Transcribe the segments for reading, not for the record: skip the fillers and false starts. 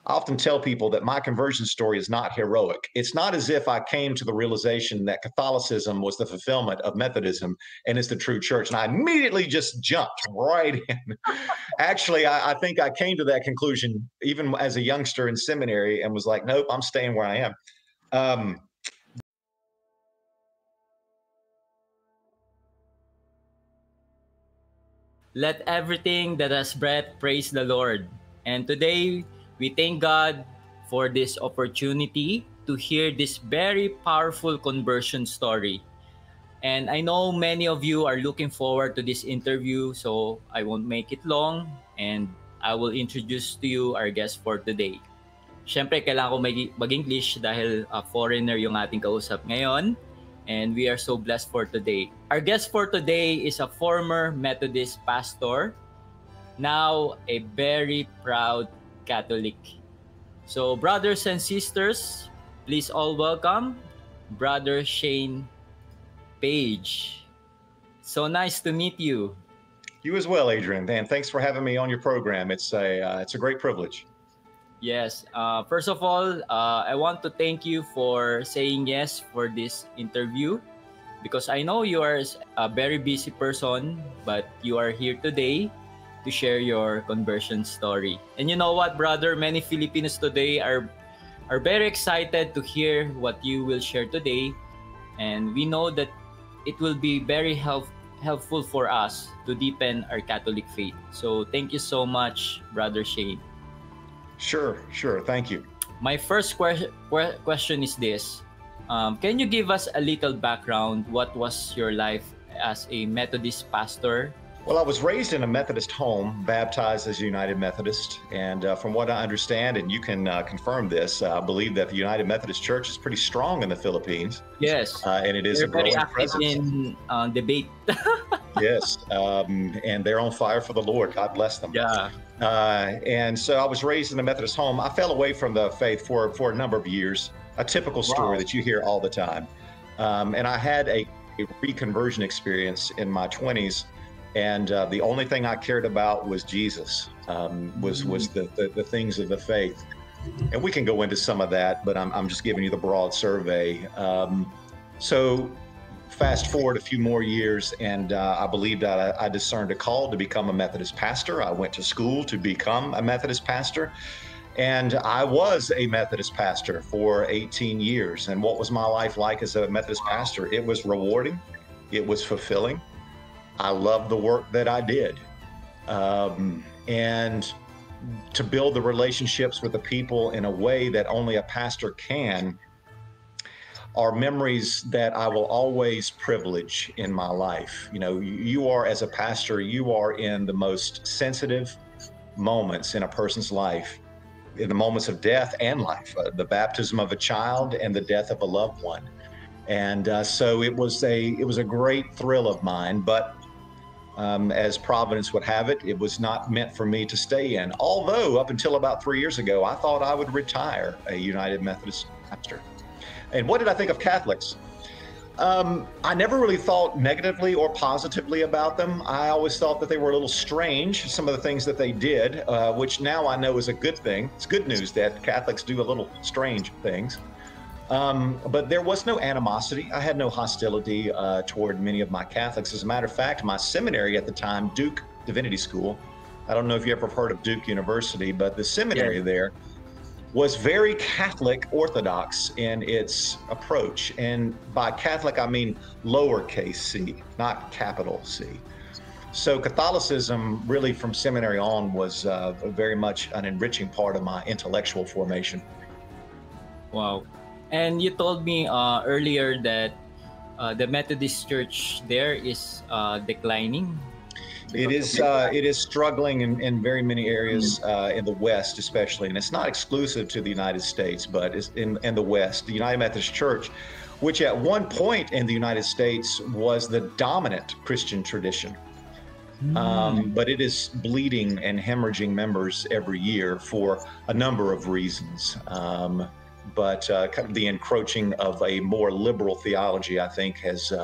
I often tell people that my conversion story is not heroic. It's not as if I came to the realization that Catholicism was the fulfillment of Methodism and is the true church. And I immediately just jumped right in. Actually, I think I came to that conclusion even as a youngster in seminary and was like, nope, I'm staying where I am. Um, Let everything that has breath praise the Lord. And today, we thank God for this opportunity to hear this very powerful conversion story. And I know many of you are looking forward to this interview, so I won't make it long and I will introduce to you our guest for today. Siyempre, kailangan ko mag-English dahil foreigner yung ating kausap ngayon. And we are so blessed for today. Our guest for today is a former Methodist pastor, now a very proud Catholic. So, brothers and sisters, please all welcome Brother Shane Page. So nice to meet you. You as well, Adrian. And thanks for having me on your program. It's a great privilege. Yes. First of all, I want to thank you for saying yes for this interview because I know you are a very busy person, but you are here today to share your conversion story. And you know what, brother? Many Filipinos today are very excited to hear what you will share today. And we know that it will be very helpful for us to deepen our Catholic faith. So thank you so much, Brother Shane. Sure. Thank you. My first question is this. Can you give us a little background? What was your life as a Methodist pastor? Well, I was raised in a Methodist home, baptized as a United Methodist. And from what I understand, and you can confirm this, I believe that the United Methodist Church is pretty strong in the Philippines. Yes. And it is they're a growing very active presence. in debate. Yes. And they're on fire for the Lord. God bless them. Yeah. And so I was raised in a Methodist home. I fell away from the faith for a number of years, a typical story that you hear all the time. And I had a reconversion experience in my 20s. And the only thing I cared about was Jesus, was the things of the faith. And we can go into some of that, but I'm just giving you the broad survey. So fast forward a few more years, and I believed that I discerned a call to become a Methodist pastor. I went to school to become a Methodist pastor. And I was a Methodist pastor for 18 years. And what was my life like as a Methodist pastor? It was rewarding. It was fulfilling. I loved the work that I did. And to build the relationships with the people in a way that only a pastor can are memories that I will always privilege in my life. You know, you are, as a pastor, you are in the most sensitive moments in a person's life, in the moments of death and life, the baptism of a child and the death of a loved one. And so it was a great thrill of mine, but as Providence would have it, it was not meant for me to stay in. Although up until about 3 years ago, I thought I would retire a United Methodist pastor. And what did I think of Catholics? I never really thought negatively or positively about them. I always thought that they were a little strange, some of the things that they did, which now I know is a good thing. It's good news that Catholics do a little strange things. But there was no animosity. I had no hostility toward many of my Catholics. As a matter of fact, my seminary at the time, Duke Divinity School, I don't know if you ever heard of Duke University, but the seminary there was very Catholic Orthodox in its approach. And by Catholic, I mean lowercase c, not capital C. So Catholicism really from seminary on was very much an enriching part of my intellectual formation. Wow. And you told me earlier that the Methodist Church there is declining. It is struggling in very many areas in the West, especially, and it's not exclusive to the United States, but it's in the West. The United Methodist Church, which at one point in the United States was the dominant Christian tradition, but it is bleeding and hemorrhaging members every year for a number of reasons. But kind of the encroaching of a more liberal theology, I think, has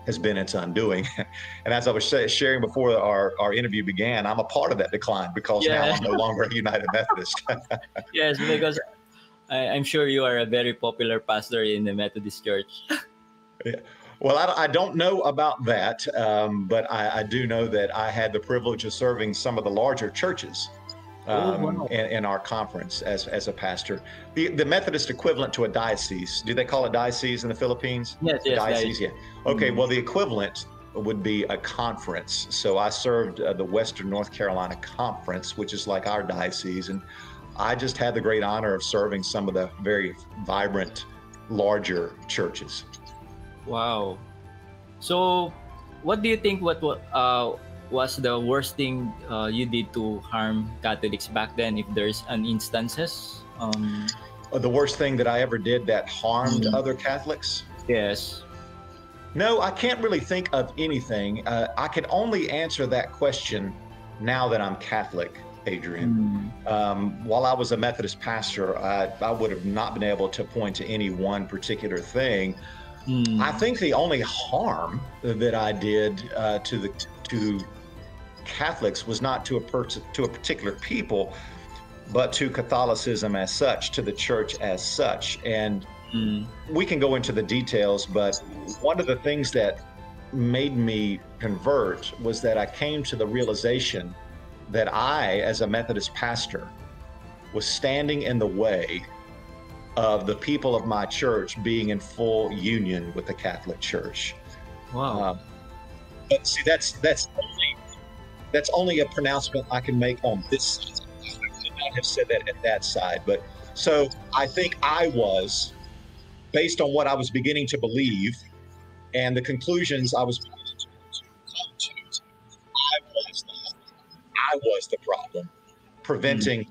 has been its undoing. And as I was sharing before our interview began, I'm a part of that decline because now I'm no longer a United Methodist. Yes, because I'm sure you are a very popular pastor in the Methodist Church. Yeah. Well, I don't know about that, but I do know that I had the privilege of serving some of the larger churches in our conference as a pastor. The Methodist equivalent to a diocese, do they call it diocese in the Philippines? Yes, diocese, yeah. Okay, well, the equivalent would be a conference. So I served the Western North Carolina Conference, which is like our diocese, and I just had the great honor of serving some of the very vibrant, larger churches. Wow. So, what do you think? What was the worst thing you did to harm Catholics back then, if there's an instances? The worst thing that I ever did that harmed other Catholics? Yes. No, I can't really think of anything. I can only answer that question now that I'm Catholic, Adrian. While I was a Methodist pastor, I would have not been able to point to any one particular thing. I think the only harm that I did to Catholics was not to a particular people, but to Catholicism as such, to the church as such. And we can go into the details, but one of the things that made me convert was that I came to the realization that I, as a Methodist pastor, was standing in the way of the people of my church being in full union with the Catholic Church. Wow. But see, that's only a pronouncement I can make on this side. I could not have said that at that side. But so I think I was, based on what I was beginning to believe and the conclusions I was beginning to come to, I was the problem, preventing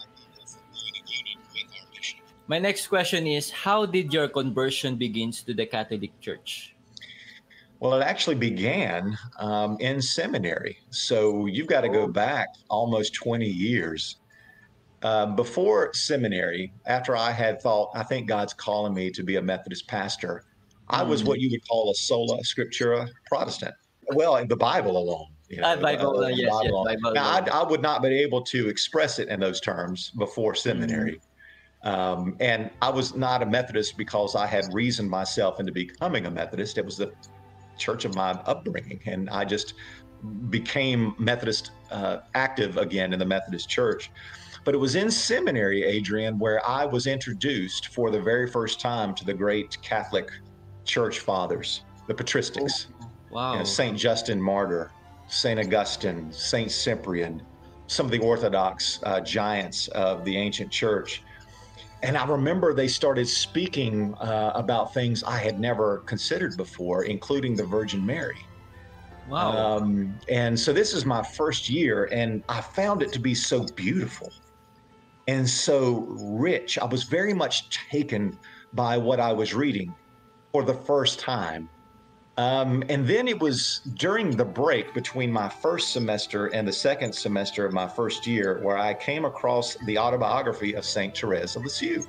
My next question is, how did your conversion begins to the Catholic Church? Well, it actually began in seminary. So you've got to go back almost 20 years. Before seminary, after I had thought, I think God's calling me to be a Methodist pastor, I was what you would call a sola scriptura Protestant. Well, in the Bible alone. Bible, yes, Bible. Bible. Now, I would not be able to express it in those terms before seminary. And I was not a Methodist because I had reasoned myself into becoming a Methodist. It was the church of my upbringing. And I just became Methodist active again in the Methodist church. But it was in seminary, Adrian, where I was introduced for the very first time to the great Catholic church fathers, the patristics. Wow. St. Justin Martyr, St. Augustine, St. Cyprian, some of the Orthodox giants of the ancient church. And I remember they started speaking about things I had never considered before, including the Virgin Mary. Wow. And so this is my first year, and I found it to be so beautiful and so rich. I was very much taken by what I was reading for the first time. And then it was during the break between my first semester and the second semester of my first year where I came across the autobiography of St. Therese of Lisieux.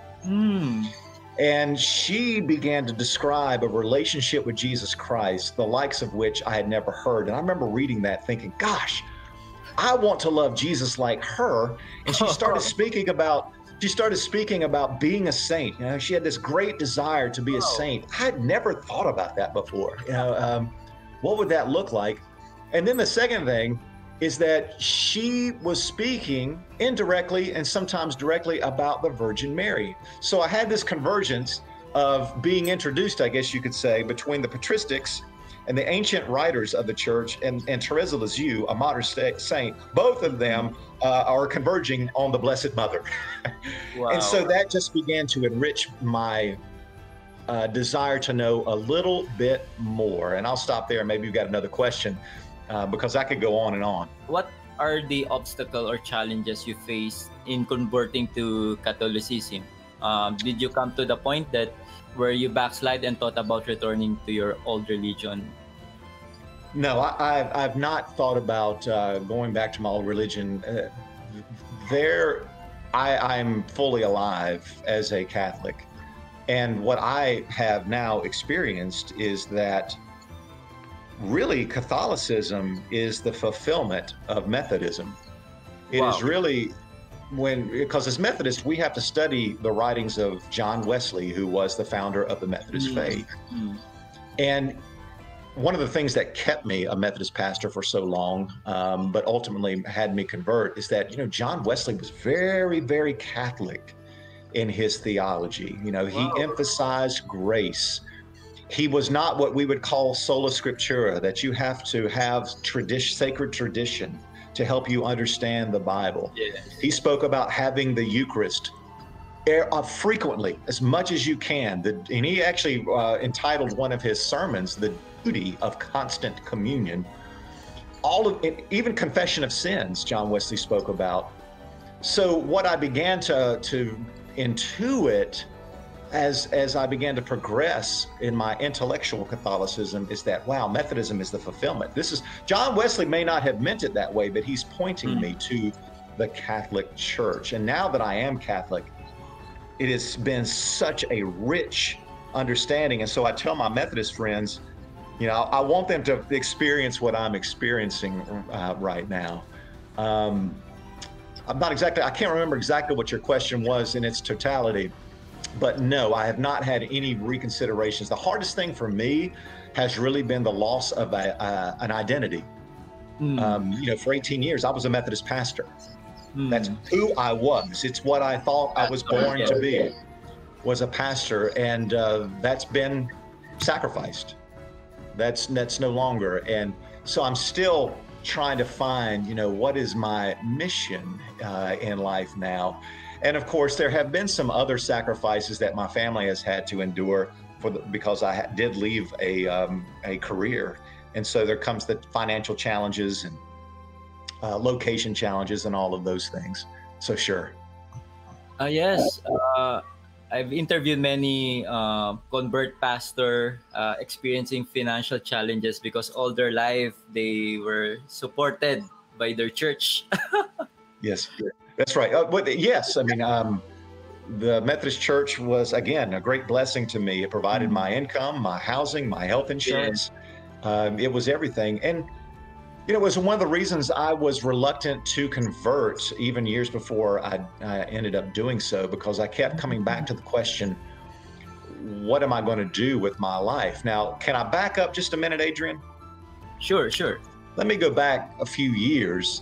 And she began to describe a relationship with Jesus Christ, the likes of which I had never heard. And I remember reading that thinking, gosh, I want to love Jesus like her. And she started speaking about being a saint. You know, she had this great desire to be a saint. I had never thought about that before. You know, what would that look like? And then the second thing is that she was speaking indirectly and sometimes directly about the Virgin Mary. So I had this convergence of being introduced, I guess you could say, between the patristics and the ancient writers of the church and Therese of Lisieux, a modern saint. Both of them are converging on the Blessed Mother. Wow. And so that just began to enrich my desire to know a little bit more. And I'll stop there. Maybe you've got another question because I could go on and on. What are the obstacles or challenges you faced in converting to Catholicism? Did you come to the point that where you backslide and thought about returning to your old religion? No, I've not thought about going back to my old religion. I'm fully alive as a Catholic. And what I have now experienced is that really Catholicism is the fulfillment of Methodism. It Wow. is really because as Methodists, we have to study the writings of John Wesley, who was the founder of the Methodist faith. Mm. And one of the things that kept me a Methodist pastor for so long, but ultimately had me convert, is that, John Wesley was very, very Catholic in his theology. He Wow. emphasized grace. He was not what we would call sola scriptura, that you have to have sacred tradition to help you understand the Bible. Yes. He spoke about having the Eucharist frequently, as much as you can. And he actually entitled one of his sermons, "The Duty of Constant Communion." Even confession of sins, John Wesley spoke about. So what I began to intuit as I began to progress in my intellectual Catholicism is that, wow, Methodism is the fulfillment. John Wesley may not have meant it that way, but he's pointing me to the Catholic Church. And now that I am Catholic, it has been such a rich understanding. And so I tell my Methodist friends, I want them to experience what I'm experiencing right now. I can't remember exactly what your question was in its totality. But no, I have not had any reconsiderations. The hardest thing for me has really been the loss of an identity. For 18 years, I was a Methodist pastor. That's who I was. It's what I thought I was born to be, was a pastor. And that's been sacrificed. That's no longer. And so I'm still trying to find, what is my mission in life now. And of course, there have been some other sacrifices that my family has had to endure because I did leave a career. And so there comes the financial challenges and location challenges and all of those things. So sure. Yes. I've interviewed many convert pastor experiencing financial challenges because all their life they were supported by their church. Yes. That's right. Yes, I mean, the Methodist Church was, again, a great blessing to me. It provided my income, my housing, my health insurance. It was everything. And, it was one of the reasons I was reluctant to convert even years before I ended up doing so, because I kept coming back to the question, what am I going to do with my life? Now, can I back up just a minute, Adrian? Sure. Let me go back a few years.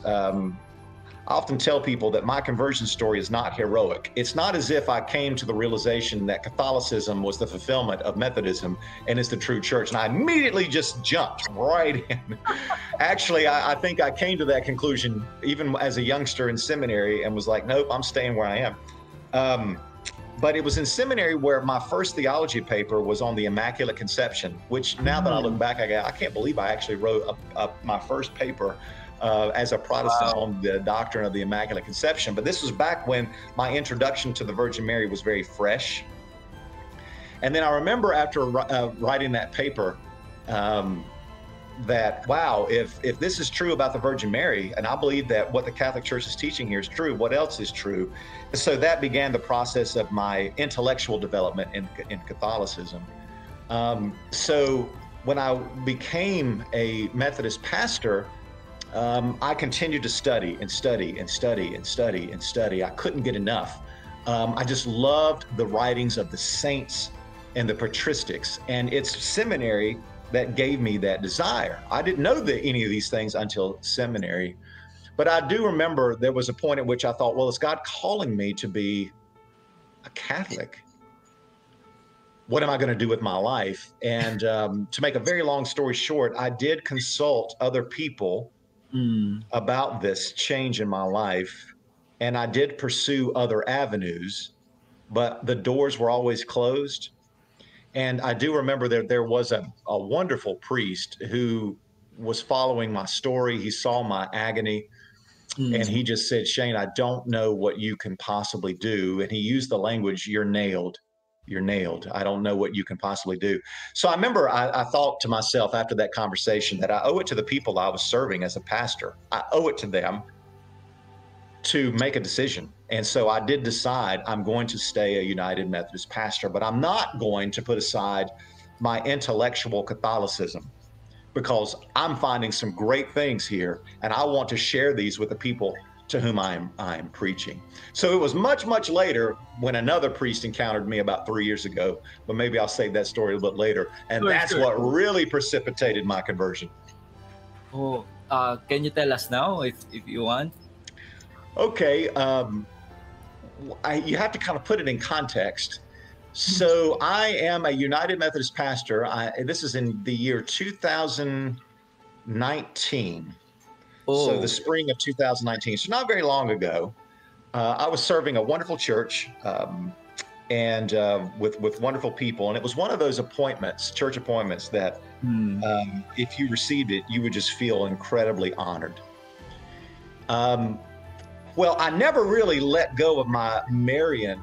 I often tell people that my conversion story is not heroic. It's not as if I came to the realization that Catholicism was the fulfillment of Methodism and is the true church, and I immediately just jumped right in. Actually, I think I came to that conclusion even as a youngster in seminary and was like, nope, I'm staying where I am. But it was in seminary where my first theology paper was on the Immaculate Conception, which now that I look back, I can't believe I actually wrote my first paper as a Protestant on the doctrine of the Immaculate Conception. But this was back when my introduction to the Virgin Mary was very fresh. And then I remember after writing that paper that, wow, if this is true about the Virgin Mary, and I believe that what the Catholic Church is teaching here is true, what else is true? And so that began the process of my intellectual development in Catholicism. So when I became a Methodist pastor, I continued to study and study and study and study and study. I couldn't get enough. I just loved the writings of the saints and the patristics, and it's seminary that gave me that desire. I didn't know any of these things until seminary, but I do remember there was a point at which I thought, well, is God calling me to be a Catholic? What am I going to do with my life? And to make a very long story short, I did consult other people about this change in my life, and I did pursue other avenues, but the doors were always closed. And I do remember there was a wonderful priest who was following my story. He saw my agony, and he just said, Shane, I don't know what you can possibly do. And he used the language, you're nailed. You're nailed. I don't know what you can possibly do. So I remember I thought to myself after that conversation that I owe it to the people I was serving as a pastor. I owe it to them to make a decision. And so I did decide I'm going to stay a United Methodist pastor, but I'm not going to put aside my intellectual Catholicism. because I'm finding some great things here, and I want to share these with the people to whom I am preaching. So it was much, much later when another priest encountered me about 3 years ago, but maybe I'll save that story a little bit later. And that's what really precipitated my conversion. Oh, can you tell us now if you want? Okay. You have to kind of put it in context. So I am a United Methodist pastor. This is in the year 2019. Oh. So the spring of 2019. So not very long ago, I was serving a wonderful church and with wonderful people. And it was one of those appointments, church appointments, that if you received it, you would just feel incredibly honored. Well, I never really let go of my Marian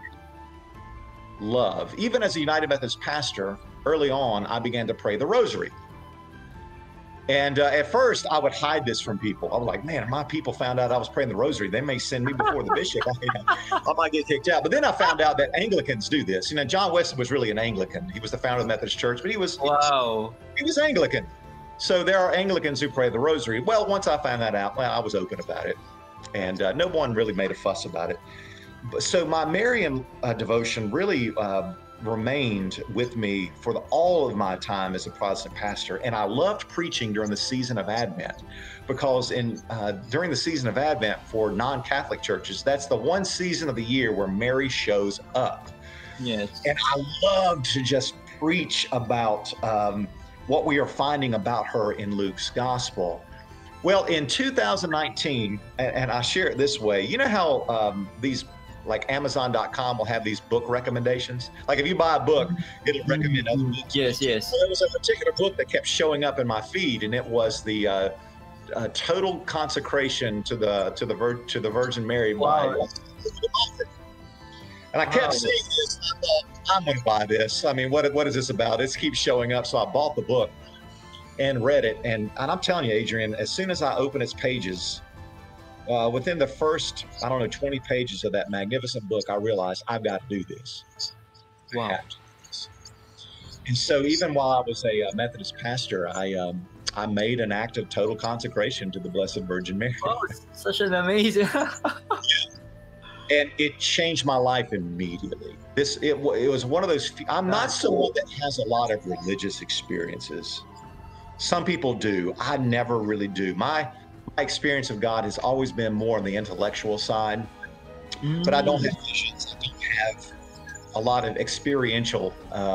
love. Even as a United Methodist pastor, early on, I began to pray the rosary. And at first, I would hide this from people. I was like, man, if my people found out I was praying the rosary, they may send me before the bishop. I might get kicked out. But then I found out that Anglicans do this. You know, John Wesley was really an Anglican. He was the founder of the Methodist Church, but he was Anglican. So there are Anglicans who pray the rosary. Well, once I found that out, well, I was open about it. And no one really made a fuss about it. So my Marian devotion really remained with me for all of my time as a Protestant pastor. And I loved preaching during the season of Advent, because during the season of Advent for non-Catholic churches, that's the one season of the year where Mary shows up. Yes. And I loved to just preach about what we are finding about her in Luke's gospel. Well, in 2019, and I share it this way, you know how these, like Amazon.com will have these book recommendations? Like if you buy a book, it'll recommend other books. Yes, yes. Well, there was a particular book that kept showing up in my feed, and it was the Total Consecration to the Virgin Mary by and I kept seeing this, and I thought, I'm going to buy this. I mean, what is this about? It keeps showing up, so I bought the book and read it. And I'm telling you, Adrian, as soon as I open its pages, within the first, 20 pages of that magnificent book, I realized I've got to do this. Wow. And so even while I was a Methodist pastor, I made an act of total consecration to the Blessed Virgin Mary. Oh, such an amazing. And it changed my life immediately. It was one of those, I'm not someone that has a lot of religious experiences. Some people do. I never really do. My experience of God has always been more on the intellectual side, but I don't have visions. I don't have a lot of experiential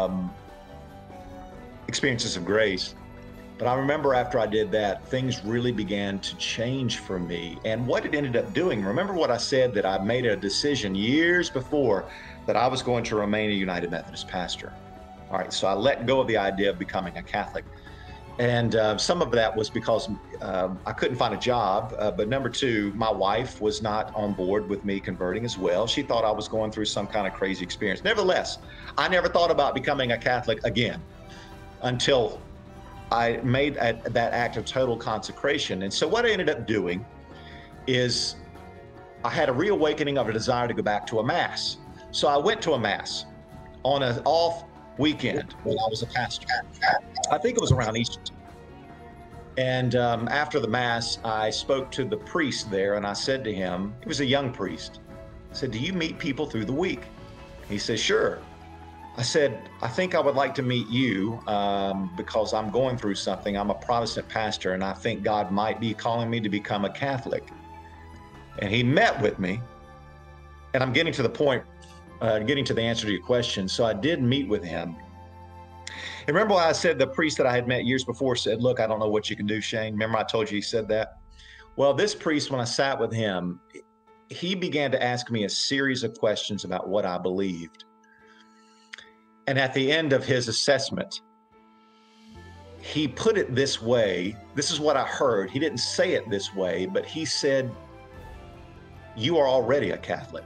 experiences of grace. But I remember after I did that, things really began to change for me. And what it ended up doing, remember what I said, that I made a decision years before that I was going to remain a United Methodist pastor. All right, so I let go of the idea of becoming a Catholic. And some of that was because I couldn't find a job. But number two, my wife was not on board with me converting as well. She thought I was going through some kind of crazy experience. Nevertheless, I never thought about becoming a Catholic again until I made that act of total consecration. And so what I ended up doing is I had a reawakening of a desire to go back to a Mass. So I went to a Mass on an off weekend when I was a pastor. I think it was around Easter. And after the Mass, I spoke to the priest there, and I said to him, he was a young priest, I said, do you meet people through the week? He said, sure. I said, I think I would like to meet you because I'm going through something. I'm a Protestant pastor, and I think God might be calling me to become a Catholic. And he met with me, and I'm getting to the point, getting to the answer to your question. So I did meet with him. And remember what I said, the priest that I had met years before said, look, I don't know what you can do, Shane. Remember I told you he said that? Well, this priest, when I sat with him, he began to ask me a series of questions about what I believed. And at the end of his assessment, he put it this way. This is what I heard. He didn't say it this way, but he said, you are already a Catholic.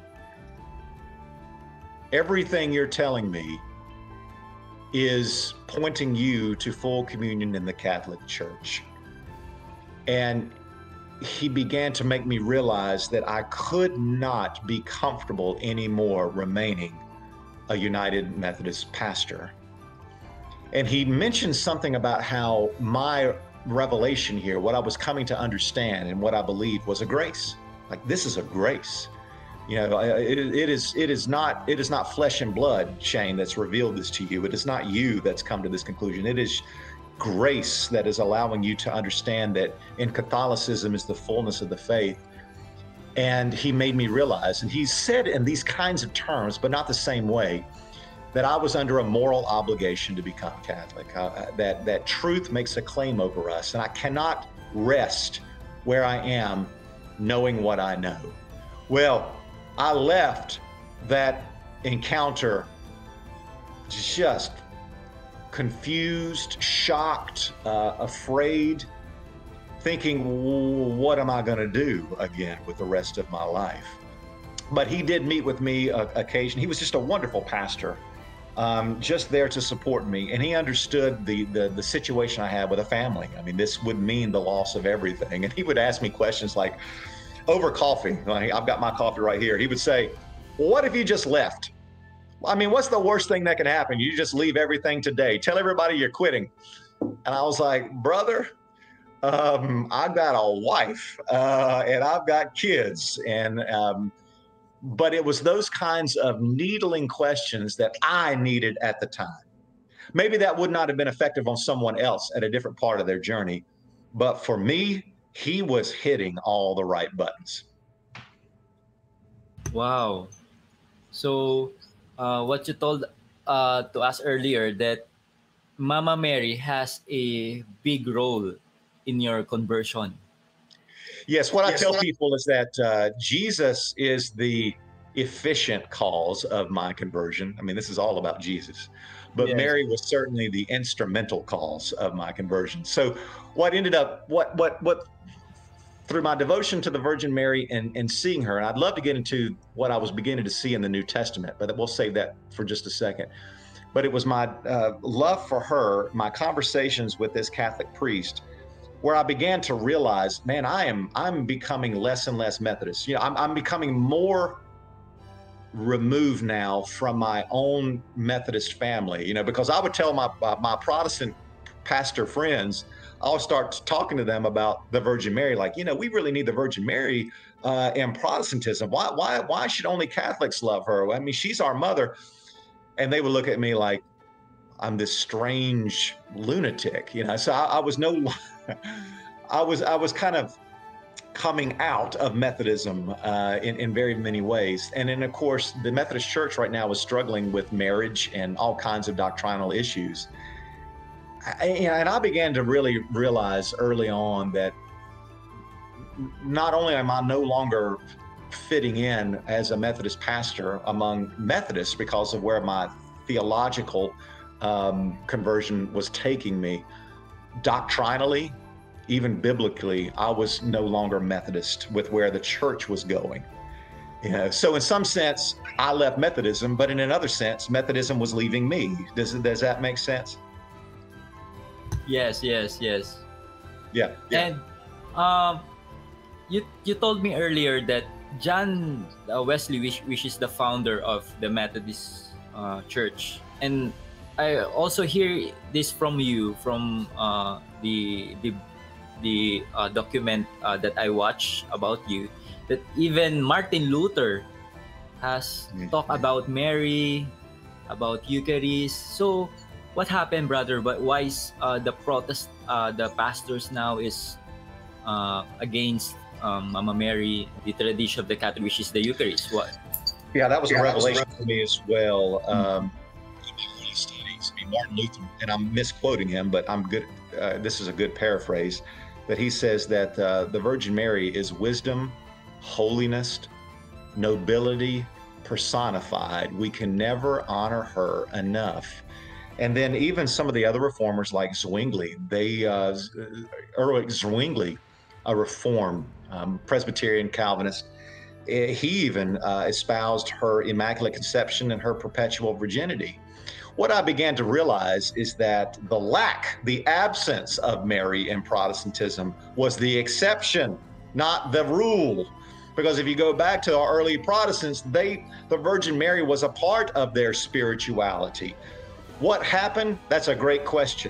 Everything you're telling me is pointing you to full communion in the Catholic Church. And he began to make me realize that I could not be comfortable anymore remaining a United Methodist pastor. And he mentioned something about how my revelation here, what I was coming to understand and what I believed was a grace. Like, this is a grace. You know, it is not flesh and blood, Shane, that's revealed this to you. It is not you that's come to this conclusion. It is grace that is allowing you to understand that in Catholicism is the fullness of the faith. And he made me realize, and he said in these kinds of terms, but not the same way, that I was under a moral obligation to become Catholic, that truth makes a claim over us, and I cannot rest where I am knowing what I know. Well, I left that encounter just confused, shocked, afraid, thinking, what am I going to do again with the rest of my life? But he did meet with me occasionally. He was just a wonderful pastor, just there to support me. And he understood the situation I had with a family. I mean, this would mean the loss of everything. And he would ask me questions like, over coffee, I've got my coffee right here. He would say, well, what if you just left? I mean, what's the worst thing that can happen? You just leave everything today. Tell everybody you're quitting. And I was like, brother, I've got a wife and I've got kids. But it was those kinds of needling questions that I needed at the time. Maybe that would not have been effective on someone else at a different part of their journey. But for me, he was hitting all the right buttons. Wow. So what you told to us earlier, that Mama Mary has a big role in your conversion. Yes, what I tell people is that Jesus is the efficient cause of my conversion. I mean, this is all about Jesus. But yes, Mary was certainly the instrumental cause of my conversion. So what ended up, what through my devotion to the Virgin Mary and seeing her, and I'd love to get into what I was beginning to see in the New Testament, but we'll save that for just a second. But it was my love for her, my conversations with this Catholic priest, where I began to realize, man, I'm becoming less and less Methodist. You know, I'm becoming more removed now from my own Methodist family, you know, because I would tell my Protestant pastor friends, I'll start talking to them about the Virgin Mary, like, you know, we really need the Virgin Mary in Protestantism. Why should only Catholics love her? I mean, she's our mother. And they would look at me like I'm this strange lunatic, you know. So I was kind of coming out of Methodism in very many ways. And then, of course, the Methodist Church right now is struggling with marriage and all kinds of doctrinal issues. And I began to really realize early on that not only am I no longer fitting in as a Methodist pastor among Methodists because of where my theological conversion was taking me, doctrinally, even biblically, I was no longer Methodist with where the church was going. You know, so in some sense, I left Methodism, but in another sense, Methodism was leaving me. Does that make sense? Yes. Yeah. And you told me earlier that John Wesley, which is the founder of the Methodist Church, and I also hear this from you from the document that I watched about you, that even Martin Luther has talked about Mary, about Eucharist. So what happened, brother? But why is the pastors now is against Mama Mary, the tradition of the Catholic, which is the Eucharist? What? Yeah, that was a revelation for me as well. Studies, Martin Luther, and I'm misquoting him, but I'm good. This is a good paraphrase. That he says that the Virgin Mary is wisdom, holiness, nobility personified. We can never honor her enough. And then even some of the other reformers like Zwingli, Ulrich Zwingli, a Reformed Presbyterian Calvinist, he even espoused her Immaculate Conception and her perpetual virginity. What I began to realize is that the absence of Mary in Protestantism was the exception, not the rule. Because if you go back to our early Protestants, the Virgin Mary was a part of their spirituality. What happened? That's a great question.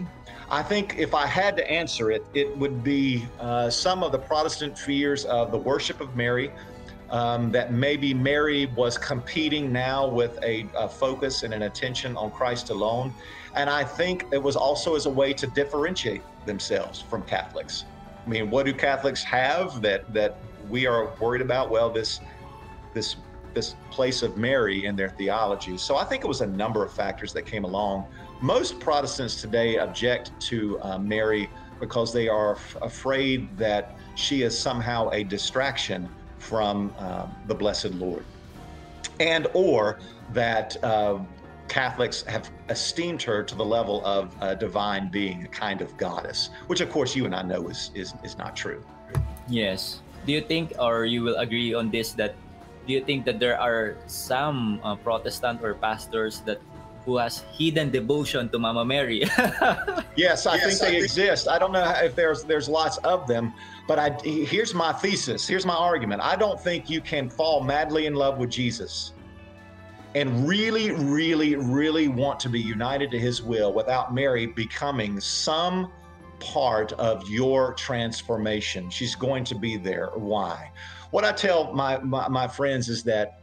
I think if I had to answer it, it would be some of the Protestant fears of the worship of Mary, that maybe Mary was competing now with a focus and an attention on Christ alone. And I think it was also as a way to differentiate themselves from Catholics. I mean, what do Catholics have that we are worried about? Well, this place of Mary in their theology. So I think it was a number of factors that came along. Most Protestants today object to Mary because they are afraid that she is somehow a distraction from the Blessed Lord, and or that Catholics have esteemed her to the level of a divine being, a kind of goddess, which of course you and I know is not true. Yes. Do you think, or you will agree on this, that do you think that there are some Protestant or pastors who has hidden devotion to Mama Mary? Yes, I think they exist. I don't know if there's lots of them, but here's my thesis. Here's my argument. I don't think you can fall madly in love with Jesus and really, really, really want to be united to his will without Mary becoming some part of your transformation. She's going to be there. Why? What I tell my friends is that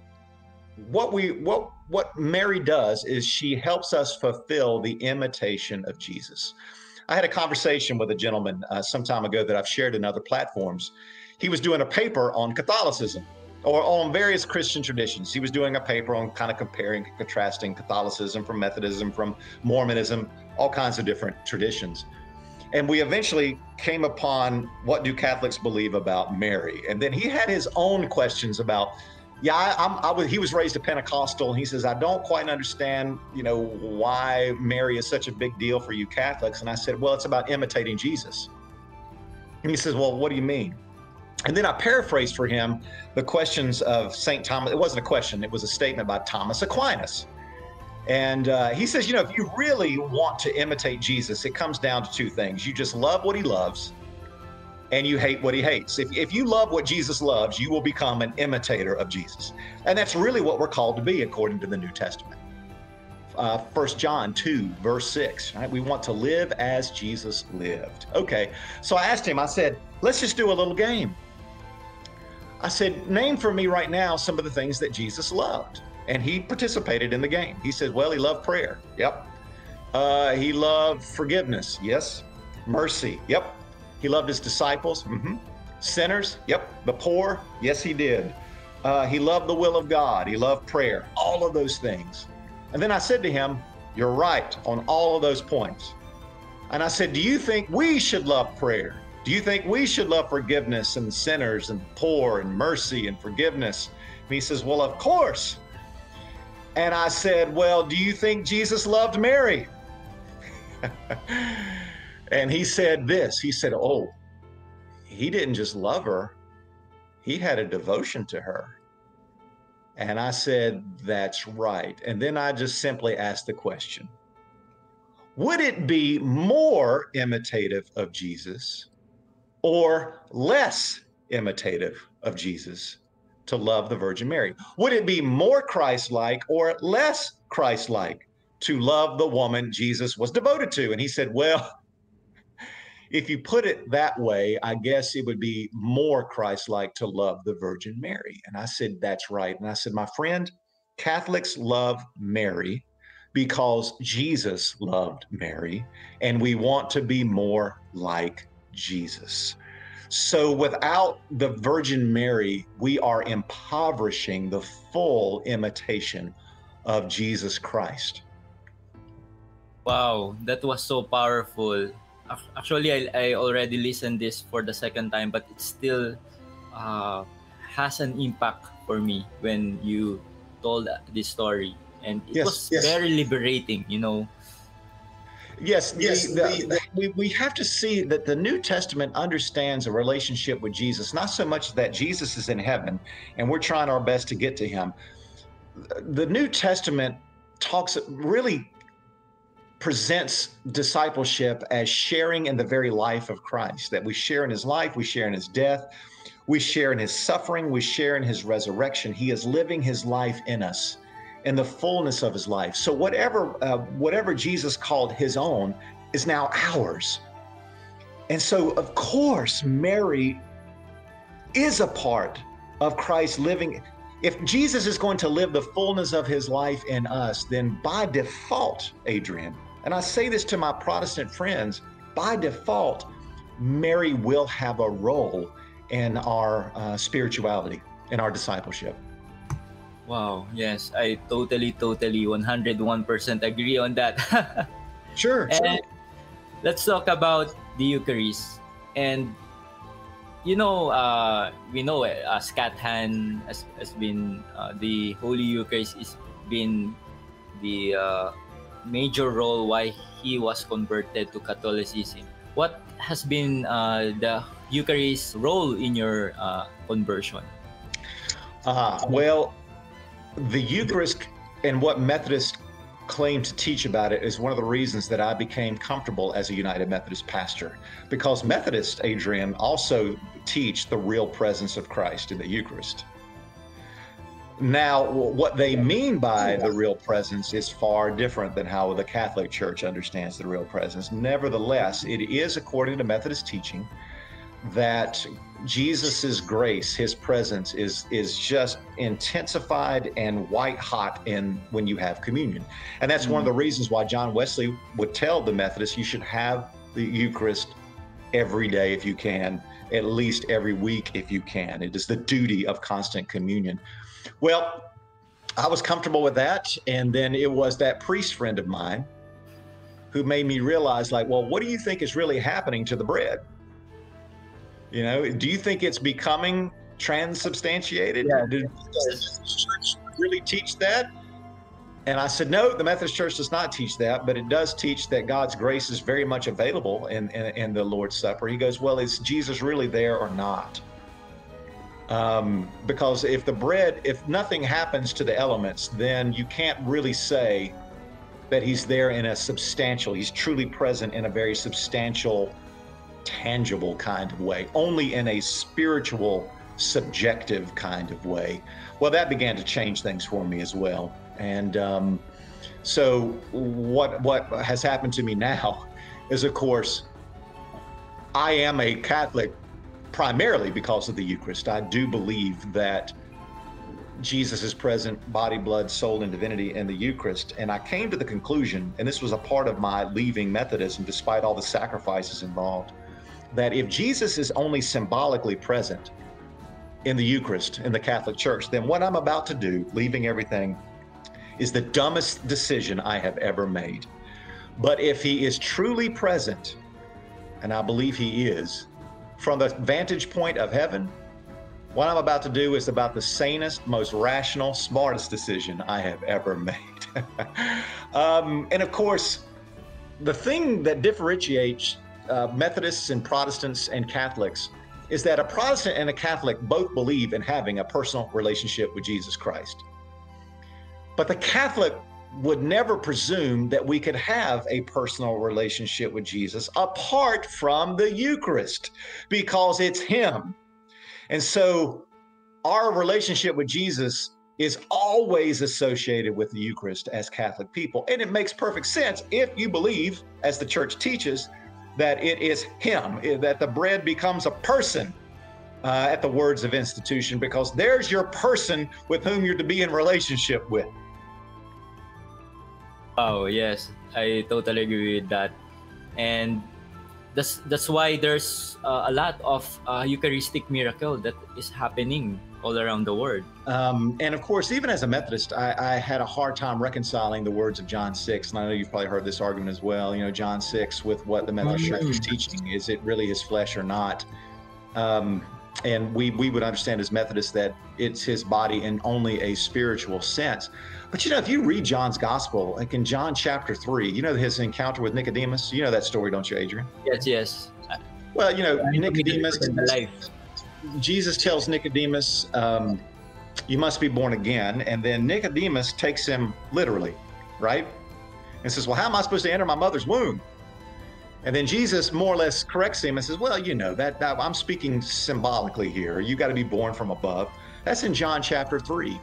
what Mary does is she helps us fulfill the imitation of Jesus. I had a conversation with a gentleman some time ago that I've shared in other platforms. He was doing a paper on Catholicism or on various Christian traditions. He was doing a paper on kind of comparing and contrasting Catholicism from Methodism, from Mormonism, all kinds of different traditions. And we eventually came upon what do Catholics believe about Mary. And then he had his own questions about, he was raised a Pentecostal, and he says, I don't quite understand, why Mary is such a big deal for you Catholics. And I said, well, it's about imitating Jesus. And he says, well, what do you mean? And then I paraphrased for him the questions of St. Thomas. It wasn't a question, it was a statement by Thomas Aquinas. And he says, if you really want to imitate Jesus, it comes down to two things. You just love what he loves, and you hate what he hates. If you love what Jesus loves, you will become an imitator of Jesus. And that's really what we're called to be according to the New Testament. 1 John 2, verse 6, right? We want to live as Jesus lived. Okay, so I asked him, I said, let's just do a little game. I said, name for me right now some of the things that Jesus loved. And he participated in the game. He said, well, he loved prayer. Yep. He loved forgiveness. Yes. Mercy. Yep. He loved his disciples. Mm-hmm. Sinners. Yep. The poor. Yes, he did. He loved the will of God. He loved prayer. All of those things. And then I said to him, you're right on all of those points. And I said, do you think we should love prayer? Do you think we should love forgiveness and sinners and poor and mercy and forgiveness? And he says, well, of course. And I said, well, do you think Jesus loved Mary? And he said this. He said, oh, he didn't just love her. He had a devotion to her. And I said, that's right. And then I just simply asked the question, would it be more imitative of Jesus or less imitative of Jesus to love the Virgin Mary? Would it be more Christ-like or less Christ-like to love the woman Jesus was devoted to? And he said, well, if you put it that way, I guess it would be more Christ-like to love the Virgin Mary. And I said, that's right. And I said, my friend, Catholics love Mary because Jesus loved Mary, and we want to be more like Jesus. So without the Virgin Mary, we are impoverishing the full imitation of Jesus Christ. Wow, that was so powerful. Actually, I already listened this for the second time, but it still has an impact for me when you told this story. And it was very liberating, Yes, we have to see that the New Testament understands a relationship with Jesus, not so much that Jesus is in heaven and we're trying our best to get to him. The New Testament really presents discipleship as sharing in the very life of Christ, that we share in his life, we share in his death, we share in his suffering, we share in his resurrection. He is living his life in us, in the fullness of his life. So whatever Jesus called his own is now ours. And so, of course, Mary is a part of Christ living. If Jesus is going to live the fullness of his life in us, then by default, Adrian, and I say this to my Protestant friends, by default, Mary will have a role in our spirituality, in our discipleship. Wow, yes, I totally 101% agree on that. Sure. And let's talk about the Eucharist. And we know Scathan has been the Holy Eucharist has been the major role why he was converted to Catholicism. What has been the Eucharist role in your conversion? Well, the Eucharist and what Methodists claim to teach about it is one of the reasons that I became comfortable as a United Methodist pastor, because Methodists, Adrian, also teach the real presence of Christ in the Eucharist. Now, what they mean by the real presence is far different than how the Catholic Church understands the real presence. Nevertheless, it is, according to Methodist teaching, that Jesus's grace, his presence is just intensified and white hot when you have communion. And that's one of the reasons why John Wesley would tell the Methodists you should have the Eucharist every day if you can, at least every week if you can. It is the duty of constant communion. Well, I was comfortable with that. And then it was that priest friend of mine who made me realize, like, well, what do you think is really happening to the bread? You know, do you think it's becoming transubstantiated? Yeah. Does the church really teach that? And I said, no, the Methodist Church does not teach that, but it does teach that God's grace is very much available in the Lord's Supper. He goes, well, is Jesus really there or not? Because if nothing happens to the elements, then you can't really say that he's there he's truly present in a very substantial, tangible kind of way, only in a spiritual, subjective kind of way. Well, that began to change things for me as well. And so what has happened to me now is, of course, I am a Catholic primarily because of the Eucharist. I do believe that Jesus is present, body, blood, soul, and divinity in the Eucharist. And I came to the conclusion, and this was a part of my leaving Methodism, despite all the sacrifices involved, that if Jesus is only symbolically present in the Eucharist, in the Catholic Church, then what I'm about to do, leaving everything, is the dumbest decision I have ever made. But if he is truly present, and I believe he is, from the vantage point of heaven, what I'm about to do is about the sanest, most rational, smartest decision I have ever made. And of course, the thing that differentiates Methodists and Protestants and Catholics is that a Protestant and a Catholic both believe in having a personal relationship with Jesus Christ. But the Catholic would never presume that we could have a personal relationship with Jesus apart from the Eucharist, because it's him. And so our relationship with Jesus is always associated with the Eucharist as Catholic people. And it makes perfect sense if you believe, as the church teaches, that it is him, that the bread becomes a person at the words of institution, because there's your person with whom you're to be in relationship with. Oh, yes, I totally agree with that. And that's why there's a lot of Eucharistic miracle that is happening all around the world. And of course, even as a Methodist, I had a hard time reconciling the words of John 6. And I know you've probably heard this argument as well. You know, John 6 with what the Methodist Church is teaching. Is it really his flesh or not? And we would understand as Methodists that it's his body in only a spiritual sense. But, you know, if you read John's gospel, like in John chapter 3, you know, his encounter with Nicodemus, you know that story, don't you, Adrian? Yes. Well, you know, Nicodemus, Jesus tells Nicodemus, you must be born again. And then Nicodemus takes him literally, right? And says, well, how am I supposed to enter my mother's womb? And then Jesus more or less corrects him and says, well, you know, that I'm speaking symbolically here. You got to be born from above. That's in John chapter 3.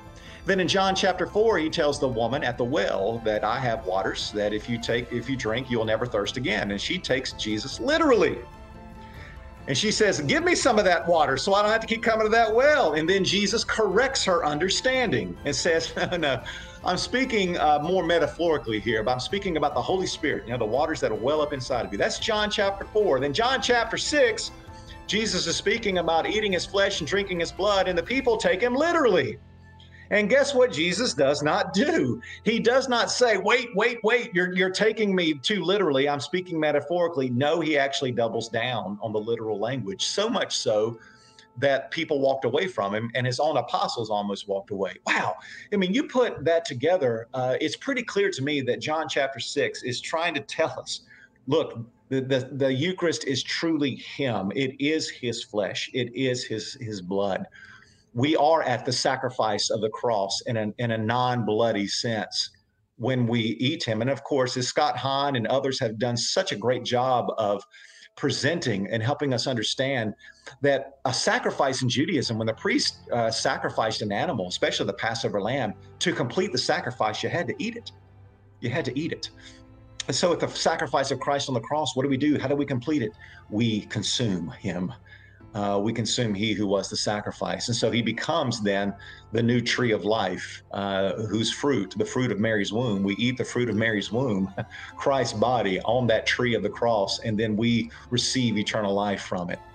Then in John chapter 4, he tells the woman at the well that I have waters that if you drink, you'll never thirst again. And she takes Jesus literally. And she says, give me some of that water so I don't have to keep coming to that well. And then Jesus corrects her understanding and says, no, I'm speaking more metaphorically here, but I'm speaking about the Holy Spirit, the waters that will well up inside of you. That's John chapter 4. Then John chapter 6, Jesus is speaking about eating his flesh and drinking his blood, and the people take him literally. And guess what Jesus does not do? He does not say, wait, you're taking me too literally. I'm speaking metaphorically. No, he actually doubles down on the literal language, so much so that people walked away from him and his own apostles almost walked away. Wow. I mean, you put that together, it's pretty clear to me that John chapter 6 is trying to tell us, look, the Eucharist is truly him. It is his flesh. It is his blood. We are at the sacrifice of the cross in a non-bloody sense when we eat him. And of course, as Scott Hahn and others have done such a great job of presenting and helping us understand that a sacrifice in Judaism, when the priest sacrificed an animal, especially the Passover lamb, to complete the sacrifice, you had to eat it. You had to eat it. And so at the sacrifice of Christ on the cross, what do? How do we complete it? We consume him. We consume he who was the sacrifice. And so he becomes then the new tree of life, whose fruit, the fruit of Mary's womb, we eat the fruit of Mary's womb, Christ's body on that tree of the cross, and then we receive eternal life from it.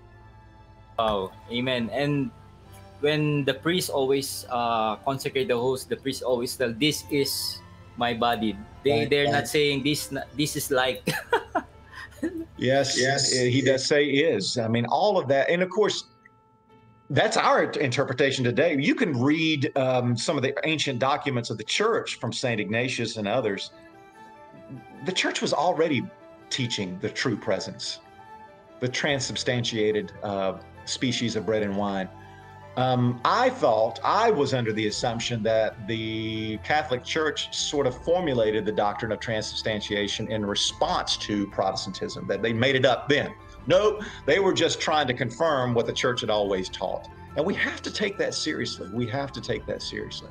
Oh, amen. And when the priest always consecrate the host, the priest always tell, this is my body. They're not saying this is like... Yes, he does say is. I mean, all of that. And of course, that's our interpretation today. You can read some of the ancient documents of the church from St. Ignatius and others. The church was already teaching the true presence, the transubstantiated species of bread and wine. I was under the assumption that the Catholic Church sort of formulated the doctrine of transubstantiation in response to Protestantism, that they made it up then. No, they were just trying to confirm what the church had always taught. And we have to take that seriously. We have to take that seriously.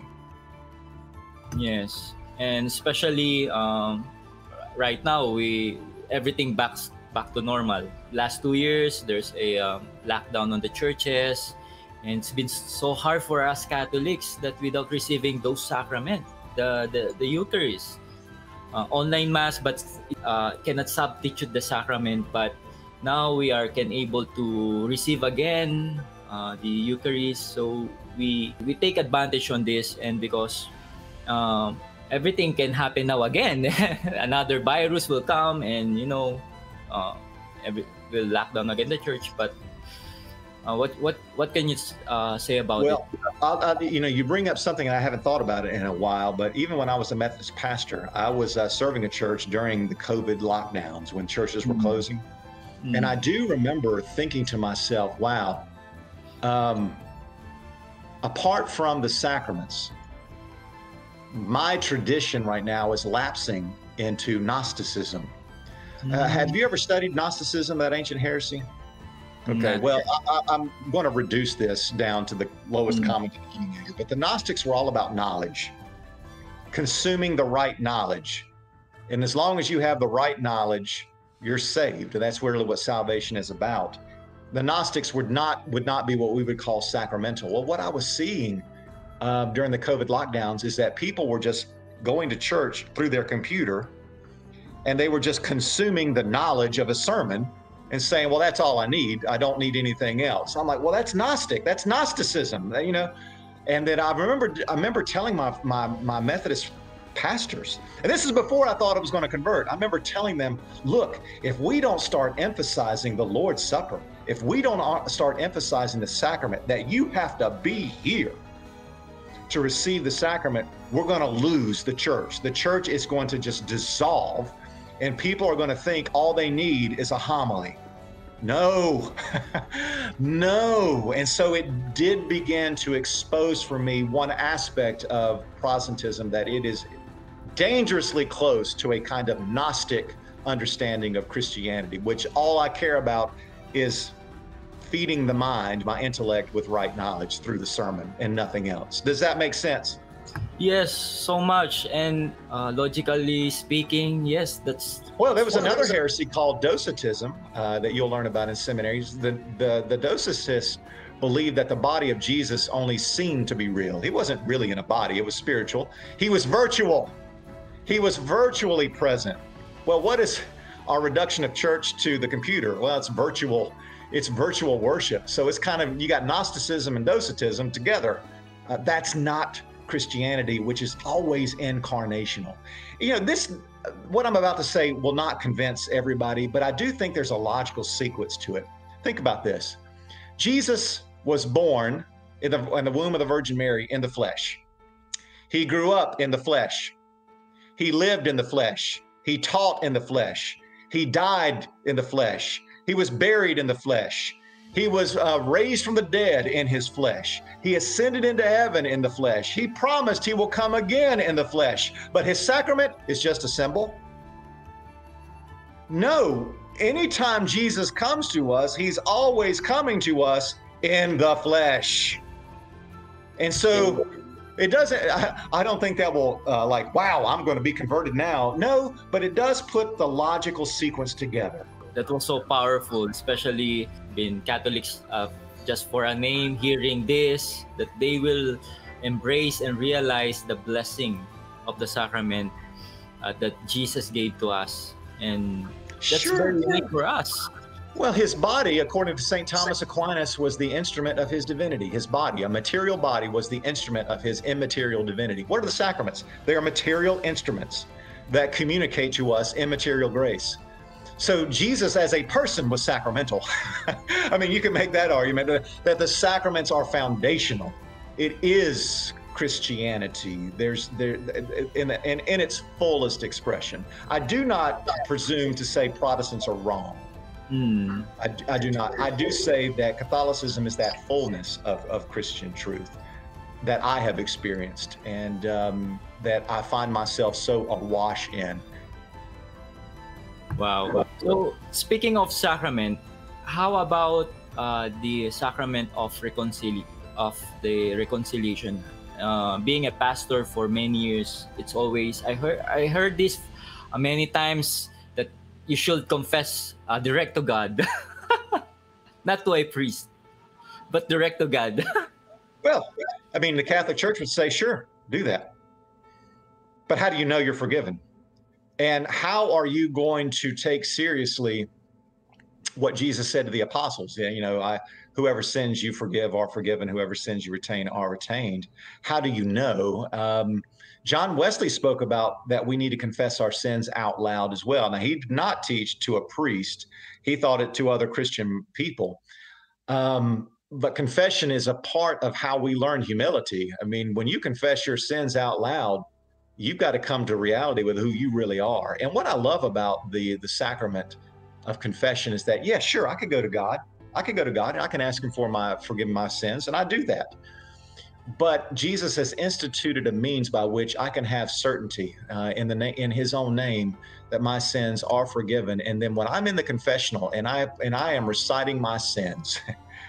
Yes. And especially right now, everything back to normal. Last 2 years, there's a lockdown on the churches. And it's been so hard for us Catholics that without receiving those sacraments, the Eucharist, online mass, but cannot substitute the sacrament. But now we can able to receive again the Eucharist. So we take advantage on this, and because everything can happen now again, another virus will come, and will lock down again the church. But what can you say about it? Well, you bring up something, and I haven't thought about it in a while, but even when I was a Methodist pastor, I was serving a church during the COVID lockdowns when churches were closing. And I do remember thinking to myself, wow, apart from the sacraments, my tradition right now is lapsing into Gnosticism. Have you ever studied Gnosticism, that ancient heresy? Okay, well, I'm going to reduce this down to the lowest common denominator, but the Gnostics were all about knowledge, consuming the right knowledge. And as long as you have the right knowledge, you're saved. And that's really what salvation is about. The Gnostics would not be what we would call sacramental. Well, what I was seeing during the COVID lockdowns is that people were just going to church through their computer, and they were just consuming the knowledge of a sermon and saying, well, that's all I need. I don't need anything else. I'm like, well, that's Gnostic. That's Gnosticism, And then I remember telling my Methodist pastors, and this is before I thought I was going to convert. I remember telling them, look, if we don't start emphasizing the Lord's Supper, if we don't start emphasizing the sacrament, that you have to be here to receive the sacrament, we're going to lose the church. The church is going to just dissolve, and people are going to think all they need is a homily. No, no. And so it did begin to expose for me one aspect of Protestantism, that it is dangerously close to a kind of Gnostic understanding of Christianity, which all I care about is feeding the mind, my intellect, with right knowledge through the sermon and nothing else. Does that make sense? Yes, so much. And logically speaking, yes, that's... Well, there was another heresy called Docetism that you'll learn about in seminaries. The Docetists believed that the body of Jesus only seemed to be real. He wasn't really in a body. It was spiritual. He was virtual. He was virtually present. Well, what is our reduction of church to the computer? Well, it's virtual. It's virtual worship. So it's kind of, you got Gnosticism and Docetism together. That's not Christianity, which is always incarnational. You know, what I'm about to say will not convince everybody, but I do think there's a logical sequence to it. Think about this. Jesus was born in the womb of the Virgin Mary in the flesh. He grew up in the flesh. He lived in the flesh. He taught in the flesh. He died in the flesh. He was buried in the flesh. He was raised from the dead in his flesh. He ascended into heaven in the flesh. He promised he will come again in the flesh. But his sacrament is just a symbol? No. Anytime Jesus comes to us, he's always coming to us in the flesh. And so it doesn't, I don't think that will like, wow, I'm going to be converted now. No, but it does put the logical sequence together. That was so powerful, especially in Catholics, just for a name, hearing this, that they will embrace and realize the blessing of the sacrament that Jesus gave to us. And that's very unique for us. Well, his body, according to St. Thomas Aquinas, was the instrument of his divinity. His body, a material body, was the instrument of his immaterial divinity. What are the sacraments? They are material instruments that communicate to us immaterial grace. So Jesus as a person was sacramental. I mean, you can make that argument that the sacraments are foundational. It is Christianity. In its fullest expression. I do not presume to say Protestants are wrong. I do not. I do say that Catholicism is that fullness of Christian truth that I have experienced and that I find myself so awash in. Wow. So speaking of sacrament, how about the sacrament of reconciliation? Being a pastor for many years, it's always I heard this many times that you should confess direct to God, not to a priest, but direct to God. Well, I mean, the Catholic Church would say, sure, do that. But how do you know you're forgiven? And how are you going to take seriously what Jesus said to the apostles? You know, whoever sins you forgive are forgiven. Whoever sins you retain are retained. How do you know? John Wesley spoke about that we need to confess our sins out loud as well. Now, he did not teach to a priest. He thought it to other Christian people. But confession is a part of how we learn humility. I mean, when you confess your sins out loud, you've got to come to reality with who you really are. And what I love about the sacrament of confession is that, yeah, sure, I could go to God. I could go to God and I can ask him for forgive my sins, and I do that. But Jesus has instituted a means by which I can have certainty in his own name that my sins are forgiven. And then when I'm in the confessional and I am reciting my sins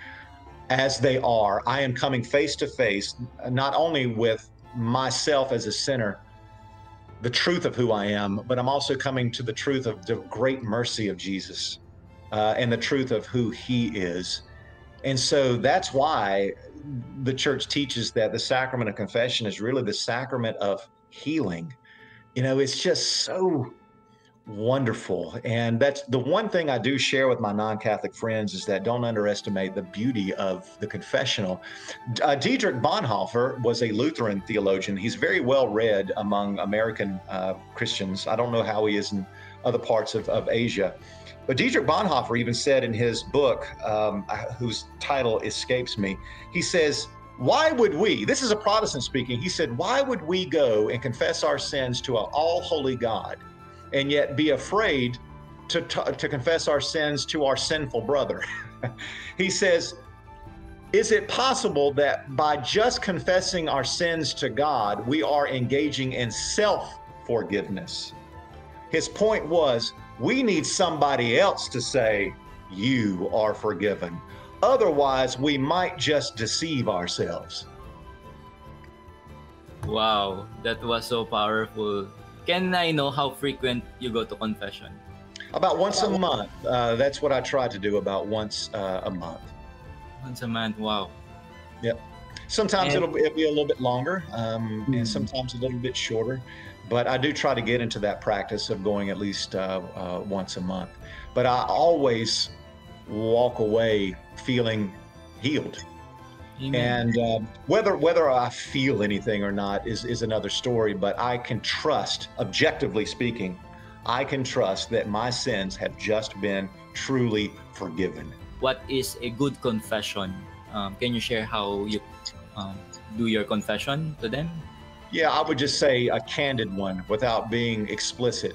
as they are, I am coming face to face, not only with myself as a sinner, the truth of who I am, but I'm also coming to the truth of the great mercy of Jesus and the truth of who he is. And so that's why the church teaches that the sacrament of confession is really the sacrament of healing. You know, it's just so wonderful. And that's the one thing I do share with my non-Catholic friends is that don't underestimate the beauty of the confessional. Dietrich Bonhoeffer was a Lutheran theologian. He's very well read among American Christians. I don't know how he is in other parts of Asia. But Dietrich Bonhoeffer even said in his book, whose title escapes me, he says, why would we, this is a Protestant speaking, he said, why would we go and confess our sins to an all-holy God and yet be afraid to confess our sins to our sinful brother? He says, is it possible that by just confessing our sins to God, we are engaging in self-forgiveness? His point was, we need somebody else to say, you are forgiven. Otherwise, we might just deceive ourselves. Wow, that was so powerful. Can I know how frequent you go to confession? About once a month. That's what I try to do, about once a month. Once a month. Wow. Yep. Sometimes And- it'll be a little bit longer, and sometimes a little bit shorter. But I do try to get into that practice of going at least once a month. But I always walk away feeling healed. Amen. And whether I feel anything or not is another story. But I can trust, objectively speaking, I can trust that my sins have just been truly forgiven. What is a good confession? Can you share how you do your confession to them? Yeah, I would just say a candid one without being explicit.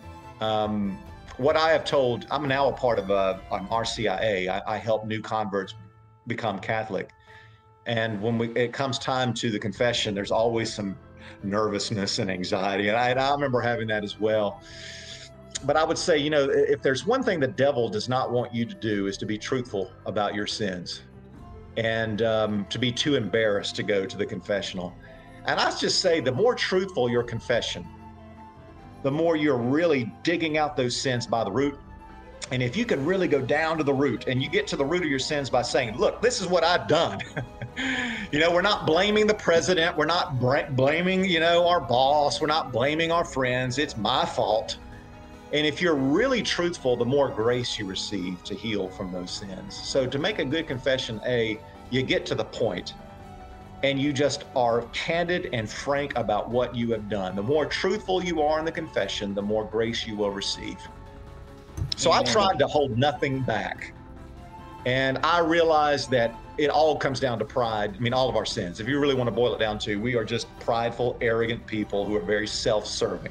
What I have told, I'm now a part of an RCIA. I help new converts become Catholic. And when it comes time to the confession, there's always some nervousness and anxiety. And I remember having that as well. But I would say, if there's one thing the devil does not want you to do is to be truthful about your sins and to be too embarrassed to go to the confessional. And I just say the more truthful your confession, the more you're really digging out those sins by the root. And if you can really go down to the root and you get to the root of your sins by saying, look, this is what I've done. We're not blaming the president. We're not blaming, our boss. We're not blaming our friends. It's my fault. And if you're really truthful, the more grace you receive to heal from those sins. So to make a good confession, you get to the point and you just are candid and frank about what you have done. The more truthful you are in the confession, the more grace you will receive. So I tried to hold nothing back. And I realized that it all comes down to pride. I mean, all of our sins. If you really want to boil it down to, we are just prideful, arrogant people who are very self-serving.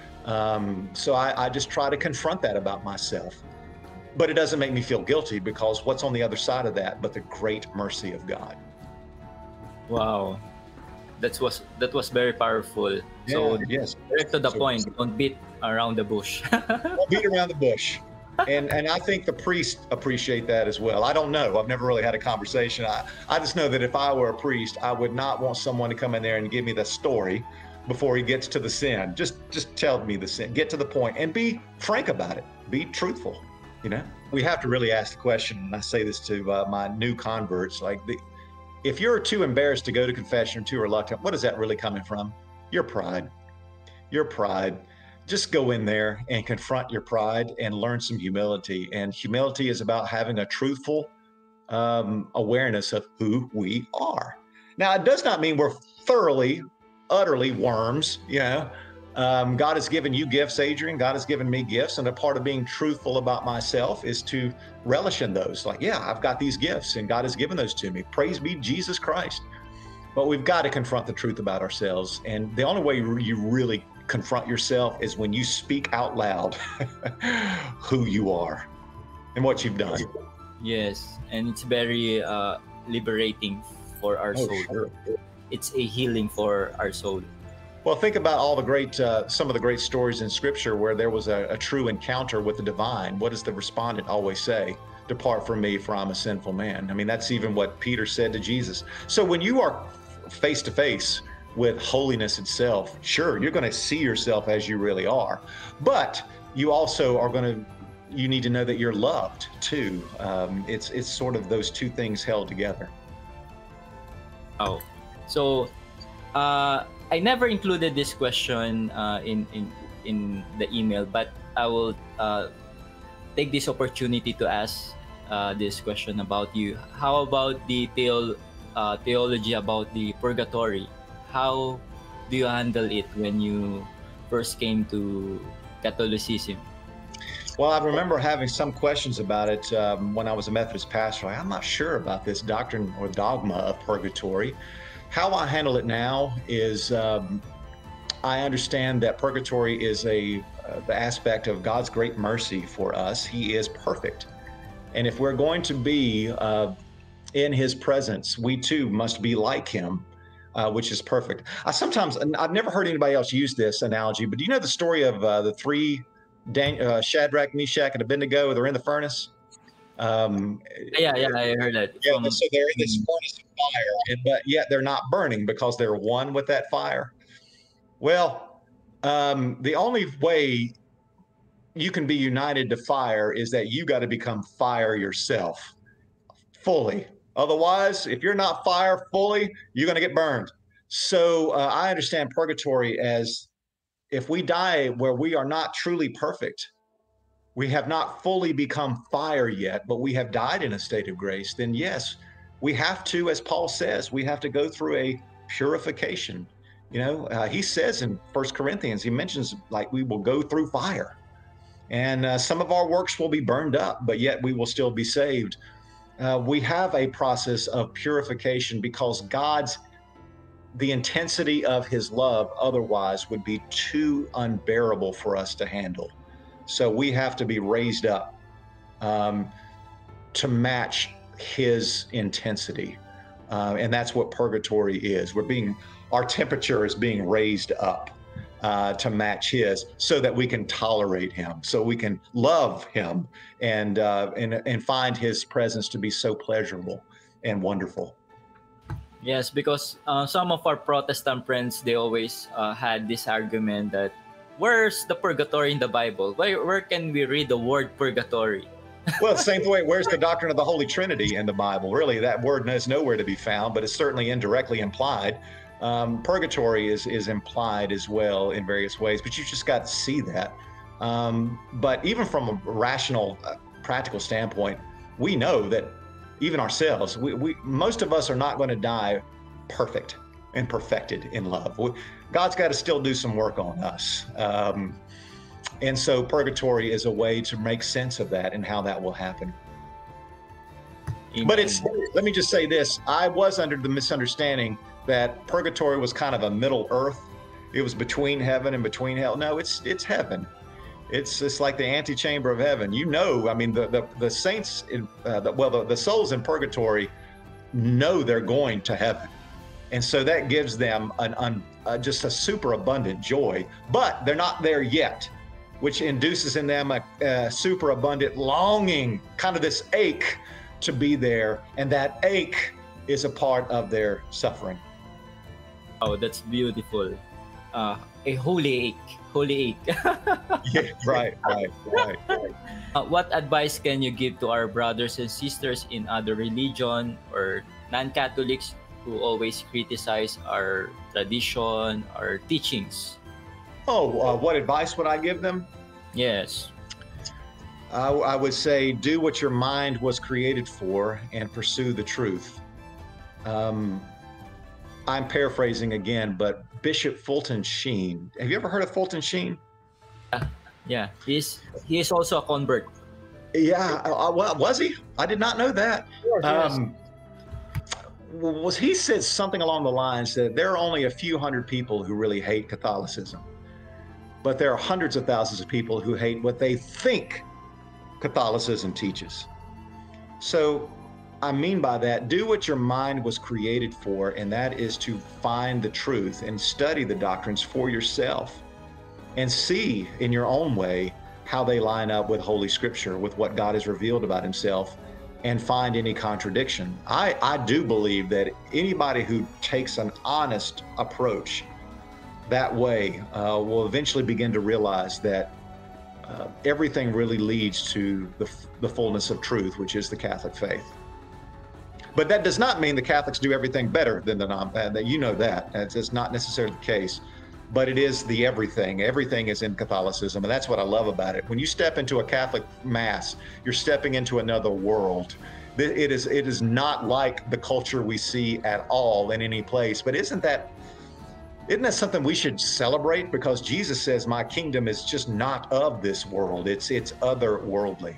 So I just try to confront that about myself. But it doesn't make me feel guilty, because what's on the other side of that but the great mercy of God. Wow. That was very powerful. So yes, direct to the point. Don't beat around the bush. Don't beat around the bush. And I think the priests appreciate that as well. I don't know. I've never really had a conversation. I just know that if I were a priest, I would not want someone to come in there and give me the story before he gets to the sin. Just tell me the sin. Get to the point and be frank about it. Be truthful. We have to really ask the question, and I say this to my new converts, if you're too embarrassed to go to confession, or too reluctant, what is that really coming from? Your pride. Your pride. Just go in there and confront your pride and learn some humility. And humility is about having a truthful awareness of who we are. Now, it does not mean we're thoroughly, utterly worms. God has given you gifts, Adrian. God has given me gifts. And a part of being truthful about myself is to relish in those. I've got these gifts and God has given those to me. Praise be Jesus Christ. But we've got to confront the truth about ourselves. And the only way you really confront yourself is when you speak out loud who you are and what you've done. Yes. And it's very liberating for our soul. Sure. It's a healing for our soul. Well, think about all the great, some of the great stories in Scripture where there was a true encounter with the divine. What does the respondent always say? Depart from me, for I'm a sinful man. I mean, that's even what Peter said to Jesus. So when you are face to face with holiness itself, sure, you're going to see yourself as you really are, but you also are you need to know that you're loved too. It's sort of those two things held together. Oh, so I never included this question in the email, but I will take this opportunity to ask this question about you. How about the theology about the purgatory? How do you handle it when you first came to Catholicism? Well, I remember having some questions about it when I was a Methodist pastor. I'm not sure about this doctrine or dogma of purgatory. How I handle it now is I understand that purgatory is the aspect of God's great mercy for us. He is perfect. And if we're going to be in his presence, we too must be like him, which is perfect. I've never heard anybody else use this analogy, but do you know the story of the three Shadrach, Meshach, and Abednego? They're in the furnace. Um, Yeah, I heard that. yeah, so they're in this furnace of fire, but yet they're not burning because they're one with that fire. Well, the only way you can be united to fire is that you got to become fire yourself fully. Otherwise, if you're not fire fully, you're going to get burned. So I understand purgatory as if we die where we are not truly perfect, we have not fully become fire yet, but we have died in a state of grace, then yes, we have to, as Paul says, we have to go through a purification. He says in First Corinthians, he mentions like we will go through fire. And some of our works will be burned up, but yet we will still be saved. We have a process of purification because the intensity of his love otherwise would be too unbearable for us to handle. So we have to be raised up to match his intensity. And that's what purgatory is. Our temperature is being raised up to match his, so that we can tolerate him, so we can love him, and find his presence to be so pleasurable and wonderful. Yes, because some of our Protestant friends, they always had this argument that where's the purgatory in the Bible? Where can we read the word purgatory? Well, the same way, where's the doctrine of the Holy Trinity in the Bible? Really, that word is nowhere to be found, but it's certainly indirectly implied. Purgatory is implied as well in various ways, but you just got to see that. But even from a rational, practical standpoint, we know that even ourselves, most of us are not going to die perfect and perfected in love. God's got to still do some work on us. And so purgatory is a way to make sense of that and how that will happen. Amen. But let me just say this. I was under the misunderstanding that purgatory was kind of a middle earth. It was between heaven and between hell. No, it's heaven. It's like the antechamber of heaven. I mean, the saints, the souls in purgatory know they're going to heaven. And so that gives them just a super abundant joy, but they're not there yet, which induces in them a super abundant longing, kind of this ache to be there. And that ache is a part of their suffering. Oh, that's beautiful. A holy ache. Yeah, right. What advice can you give to our brothers and sisters in other religion or non-Catholics who always criticize our tradition, our teachings? What advice would I give them? Yes. I would say do what your mind was created for and pursue the truth. I'm paraphrasing again, but Bishop Fulton Sheen. Have you ever heard of Fulton Sheen? Yeah. He is also a convert. Yeah. Was he? I did not know that. He said something along the lines that there are only a few hundred people who really hate Catholicism, but there are hundreds of thousands of people who hate what they think Catholicism teaches. So I mean by that, do what your mind was created for, and that is to find the truth and study the doctrines for yourself and see in your own way how they line up with Holy Scripture, with what God has revealed about himself, and find any contradiction. I do believe that anybody who takes an honest approach that way will eventually begin to realize that everything really leads to the fullness of truth, which is the Catholic faith. But that does not mean the Catholics do everything better than the non-Catholics. You know that. That's not necessarily the case. But it is the everything. Everything is in Catholicism, and that's what I love about it. When you step into a Catholic Mass, you're stepping into another world. It is not like the culture we see at all in any place. But isn't that something we should celebrate? Because Jesus says, my kingdom is just not of this world. It's otherworldly.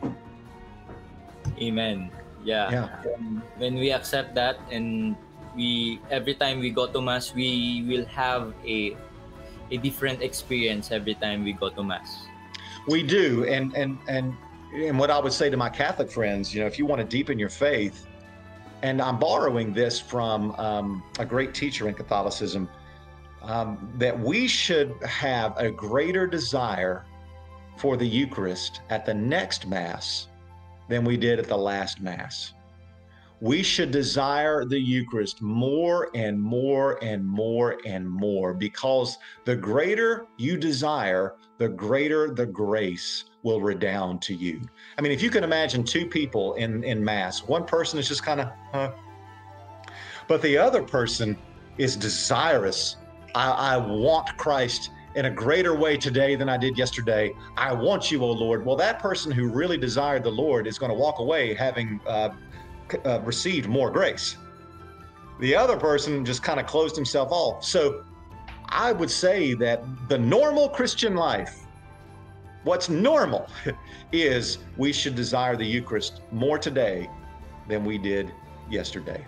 Amen. Yeah. When we accept that, and every time we go to Mass, we will have a different experience every time we go to Mass. We do. And what I would say to my Catholic friends, if you want to deepen your faith, and I'm borrowing this from a great teacher in Catholicism, that we should have a greater desire for the Eucharist at the next Mass than we did at the last Mass. We should desire the Eucharist more and more and more and more, because the greater you desire, the greater the grace will redound to you. I mean, if you can imagine two people in Mass, one person is just kind of, but the other person is desirous. I want Christ in a greater way today than I did yesterday. I want you, O Lord. Well, that person who really desired the Lord is going to walk away having received more grace. The other person just kind of closed himself off. So I would say that the normal Christian life, what's normal, is we should desire the Eucharist more today than we did yesterday.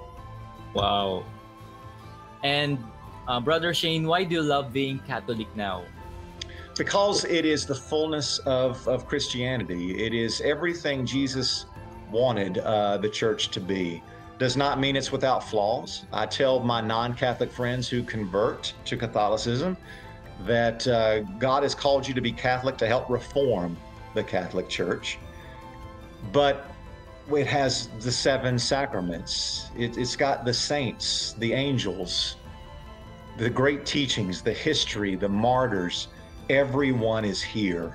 Wow. And Brother Shane, why do you love being Catholic now? Because it is the fullness of Christianity. It is everything Jesus wanted the church to be. Does not mean it's without flaws. I tell my non-Catholic friends who convert to Catholicism that God has called you to be Catholic to help reform the Catholic Church. But it has the 7 sacraments. It's got the saints, the angels, the great teachings, the history, the martyrs. Everyone is here.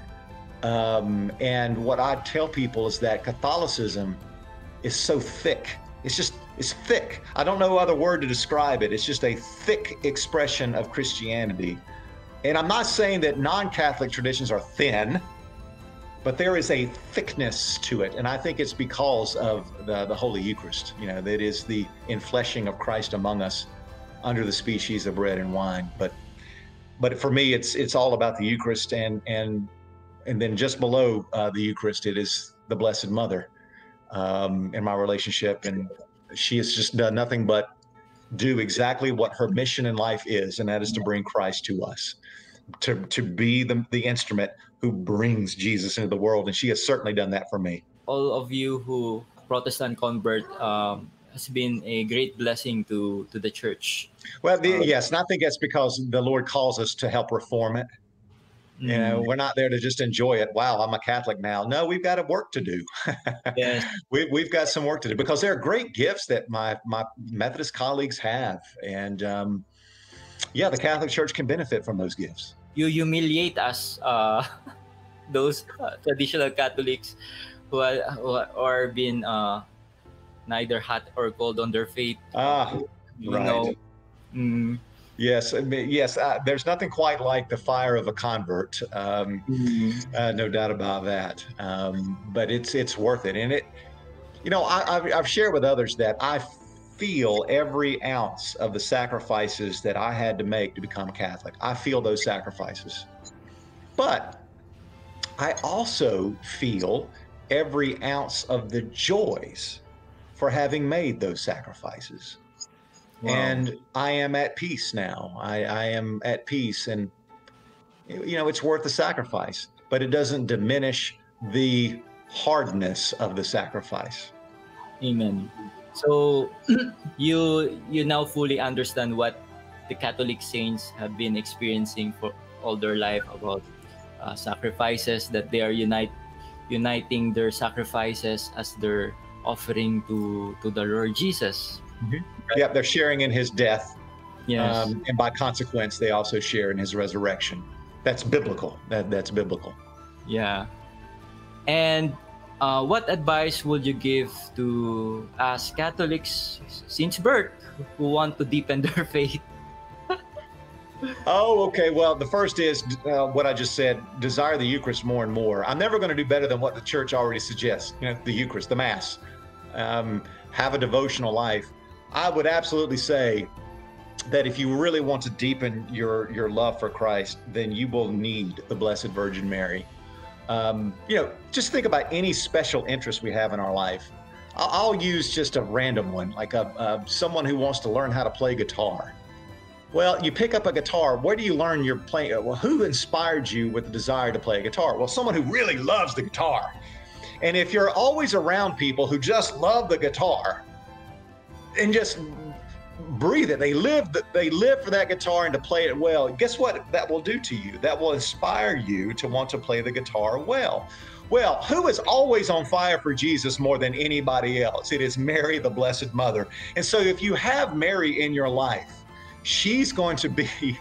And what I tell people is that Catholicism is so thick. It's thick. I don't know other word to describe it. It's just a thick expression of Christianity. And I'm not saying that non-Catholic traditions are thin, but there is a thickness to it. And I think it's because of the Holy Eucharist, that is the infleshing of Christ among us under the species of bread and wine. But for me, it's all about the Eucharist, and then just below the Eucharist, it is the Blessed Mother in my relationship. And she has just done nothing but do exactly what her mission in life is, and that is to bring Christ to us, to be the instrument who brings Jesus into the world. And she has certainly done that for me. All of you who Protestant convert has been a great blessing to the church. Well, yes, and I think that's because the Lord calls us to help reform it. We're not there to just enjoy it. Wow, I'm a Catholic now. No, we've got work to do. Yes. We've got some work to do, because there are great gifts that my Methodist colleagues have. And the Catholic Church can benefit from those gifts. You humiliate us, those traditional Catholics who are being neither hot or cold on their faith. Right. Yes, there's nothing quite like the fire of a convert. No doubt about that. But it's worth it. And I've shared with others that I feel every ounce of the sacrifices that I had to make to become Catholic. I feel those sacrifices. But I also feel every ounce of the joys for having made those sacrifices. Wow. And I am at peace now. I am at peace, and it's worth the sacrifice, but it doesn't diminish the hardness of the sacrifice. Amen. So you now fully understand what the Catholic saints have been experiencing for all their life about sacrifices, that they are uniting their sacrifices as their offering to the Lord Jesus. Mm-hmm. Yeah, they're sharing in his death. Yes. And by consequence, they also share in his resurrection. That's biblical. That's biblical. Yeah. And what advice would you give to us Catholics since birth who want to deepen their faith? Oh, okay. Well, the first is what I just said: desire the Eucharist more and more. I'm never going to do better than what the Church already suggests. The Eucharist, the Mass. Have a devotional life. I would absolutely say that if you really want to deepen your love for Christ, then you will need the Blessed Virgin Mary. Just think about any special interest we have in our life. I'll use just a random one, like someone who wants to learn how to play guitar. Well, you pick up a guitar. Where do you learn you're playing? Well, who inspired you with the desire to play a guitar? Well, someone who really loves the guitar. And if you're always around people who just love the guitar and just breathe it. They live for that guitar and to play it well. Guess what that will do to you? That will inspire you to want to play the guitar well. Well, who is always on fire for Jesus more than anybody else? It is Mary, the Blessed Mother. And so if you have Mary in your life, she's going to be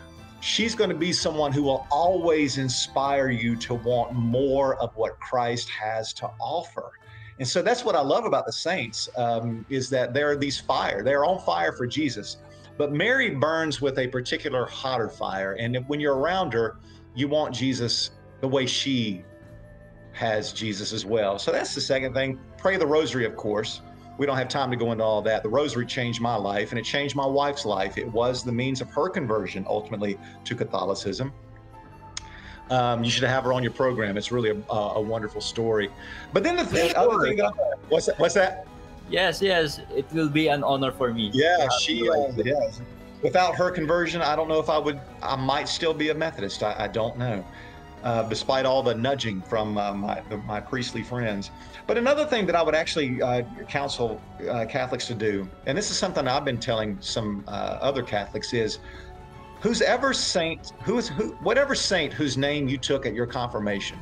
someone who will always inspire you to want more of what Christ has to offer. And so that's what I love about the saints, is that they're on fire for Jesus. But Mary burns with a particular hotter fire. And when you're around her, you want Jesus the way she has Jesus as well. So that's the second thing. Pray the rosary, of course. We don't have time to go into all that. The rosary changed my life, and it changed my wife's life. It was the means of her conversion, ultimately, to Catholicism. You should have her on your program. It's really a wonderful story. But then the other thing, what's that? Yes, it will be an honor for me. Yeah, yes. Without her conversion, I don't know if I might still be a Methodist. I don't know. Despite all the nudging from my priestly friends. But another thing that I would actually counsel Catholics to do, and this is something I've been telling some other Catholics, is whatever saint whose name you took at your confirmation,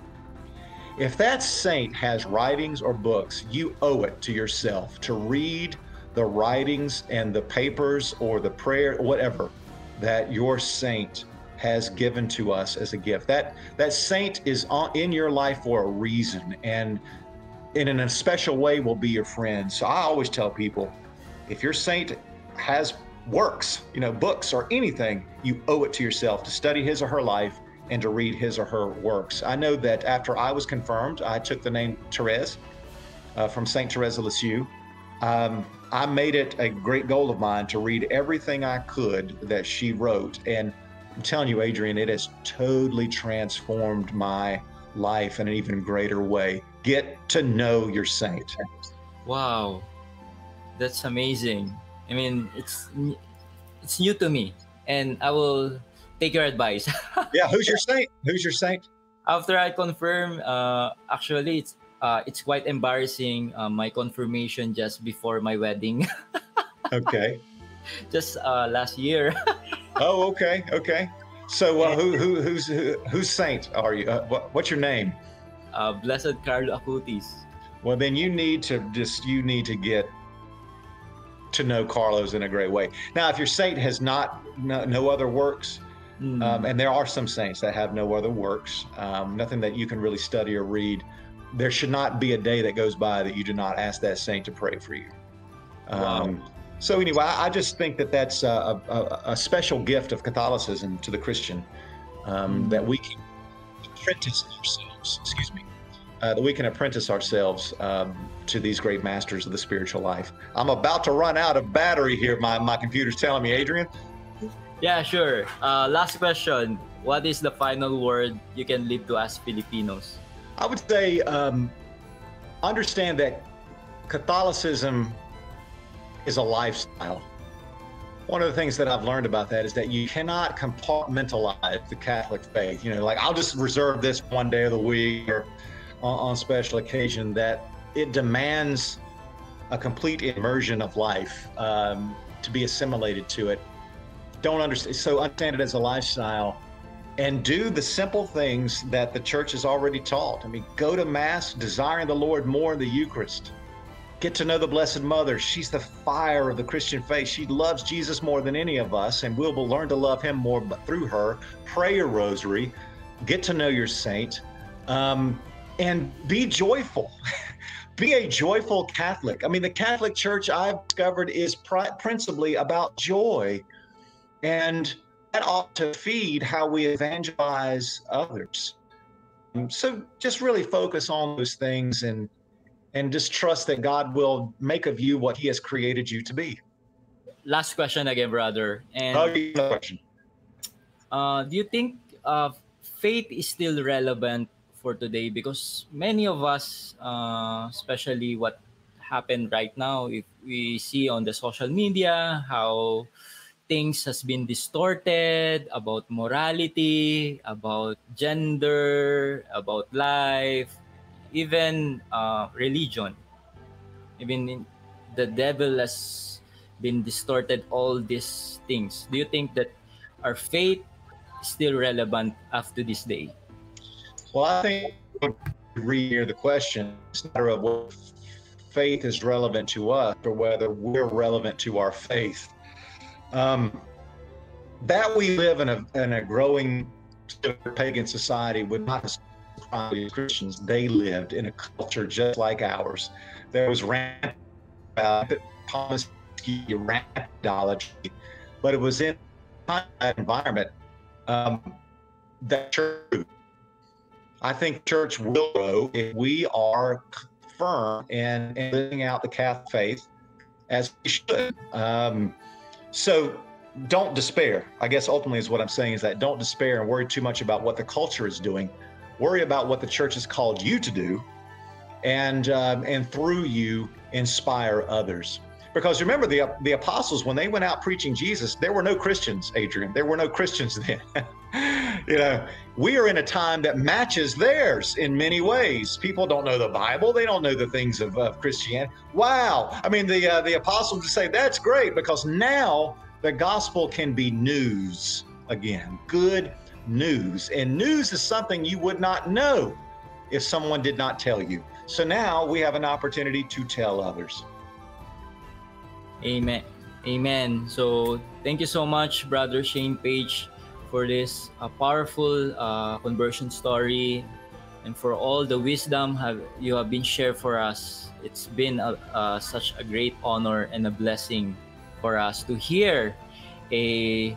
if that saint has writings or books, you owe it to yourself to read the writings and the papers or the prayer, whatever, that your saint has given to us as a gift. That saint is in your life for a reason, and in a special way will be your friend. So I always tell people, if your saint has works, books or anything, you owe it to yourself to study his or her life and to read his or her works. I know that after I was confirmed, I took the name Therese from Saint Therese of Lisieux. I made it a great goal of mine to read everything I could that she wrote, and I'm telling you, Adrian, it has totally transformed my life in an even greater way. Get to know your saint. Wow, that's amazing. I mean, it's new to me, and I will take your advice. Yeah, who's your saint? Who's your saint? After I confirm, actually, it's quite embarrassing. My confirmation just before my wedding. Okay. Just last year. Oh, okay. So whose saint are you? What's your name? Blessed Carlo Acutis. Well, then you need to get to know Carlos in a great way. Now, if your saint has no other works, and there are some saints that have no other works, nothing that you can really study or read, there should not be a day that goes by that you do not ask that saint to pray for you. Wow. So anyway, I just think that that's a special gift of Catholicism to the Christian, that we can apprentice ourselves. That we can apprentice ourselves to these great masters of the spiritual life. I'm about to run out of battery here. My computer's telling me, Adrian. Yeah, sure. Last question. What is the final word you can leave to us Filipinos? I would say understand that Catholicism is a lifestyle. One of the things that I've learned about that is that you cannot compartmentalize the Catholic faith. Like I'll just reserve this one day of the week or on special occasion. That it demands a complete immersion of life to be assimilated to it. Understand it as a lifestyle, and do the simple things that the church has already taught. I mean, go to Mass, desiring the Lord more in the Eucharist. Get to know the Blessed Mother. She's the fire of the Christian faith. She loves Jesus more than any of us, and we'll learn to love him more through her. Pray your rosary. Get to know your saint. And be joyful. Be a joyful Catholic. I mean, the Catholic Church, I've discovered, is principally about joy. And that ought to feed how we evangelize others. So just really focus on those things and just trust that God will make of you what he has created you to be. Last question again, brother. And question. Do you think faith is still relevant for today? Because many of us, especially what happened right now, if we see on the social media how things has been distorted about morality, about gender, about life, even religion. Even the devil has been distorted all these things, do you think that our faith is still relevant after this day? Well, I think read here the question. It's not a matter of what faith is relevant to us or whether we're relevant to our faith. That we live in a growing pagan society would not surprise Christians. They lived in a culture just like ours. There was rampant idolatry, but it was in that environment that church. I think church will grow if we are firm in living out the Catholic faith as we should. So don't despair. I guess ultimately is what I'm saying is that don't despair and worry too much about what the culture is doing. Worry about what the church has called you to do, and through you inspire others. Because remember, the apostles, when they went out preaching Jesus, there were no Christians, Adrian. There were no Christians then. You know, we are in a time that matches theirs in many ways. People don't know the Bible. They don't know the things of Christianity. Wow. I mean, the apostles would say, that's great, because now the gospel can be news again, good news. And news is something you would not know if someone did not tell you. So now we have an opportunity to tell others. Amen. Amen. So thank you so much, Brother Shane Page, for this powerful conversion story, and for all the wisdom you have been shared for us. It's been such a great honor and a blessing for us to hear a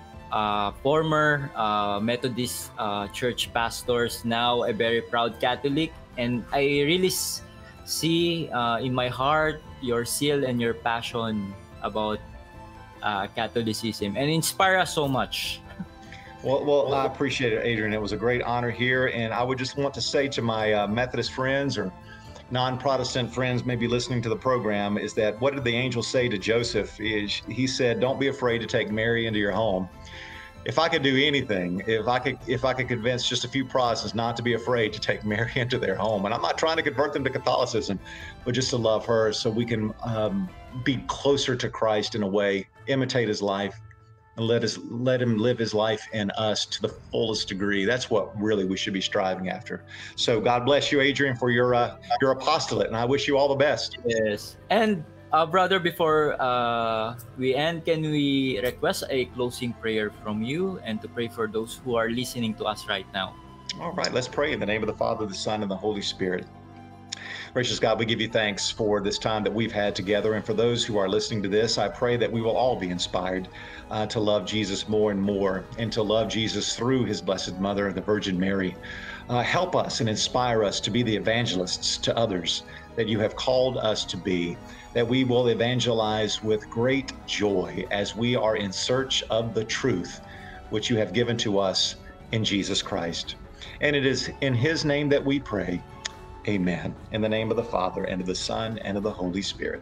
former Methodist church pastors, now a very proud Catholic. And I really see in my heart your zeal and your passion about Catholicism, and inspire us so much. Well, I appreciate it, Adrian. It was a great honor here. And I would just want to say to my Methodist friends or non-Protestant friends maybe listening to the program, is that what did the angel say to Joseph? He said, don't be afraid to take Mary into your home. If I could do anything, if I could convince just a few Protestants not to be afraid to take Mary into their home, and I'm not trying to convert them to Catholicism, but just to love her so we can be closer to Christ in a way, imitate his life, and let him live his life in us to the fullest degree. That's what really we should be striving after. So God bless you, Adrian, for your apostolate, and I wish you all the best. Yes. And brother, before we end, can we request a closing prayer from you and to pray for those who are listening to us right now? All right, let's pray in the name of the Father, the Son, and the Holy Spirit. Gracious God, we give you thanks for this time that we've had together. And for those who are listening to this, I pray that we will all be inspired to love Jesus more and more, and to love Jesus through his Blessed Mother, the Virgin Mary. Help us and inspire us to be the evangelists to others that you have called us to be, that we will evangelize with great joy as we are in search of the truth which you have given to us in Jesus Christ. And it is in his name that we pray. Amen. In the name of the Father, and of the Son, and of the Holy Spirit.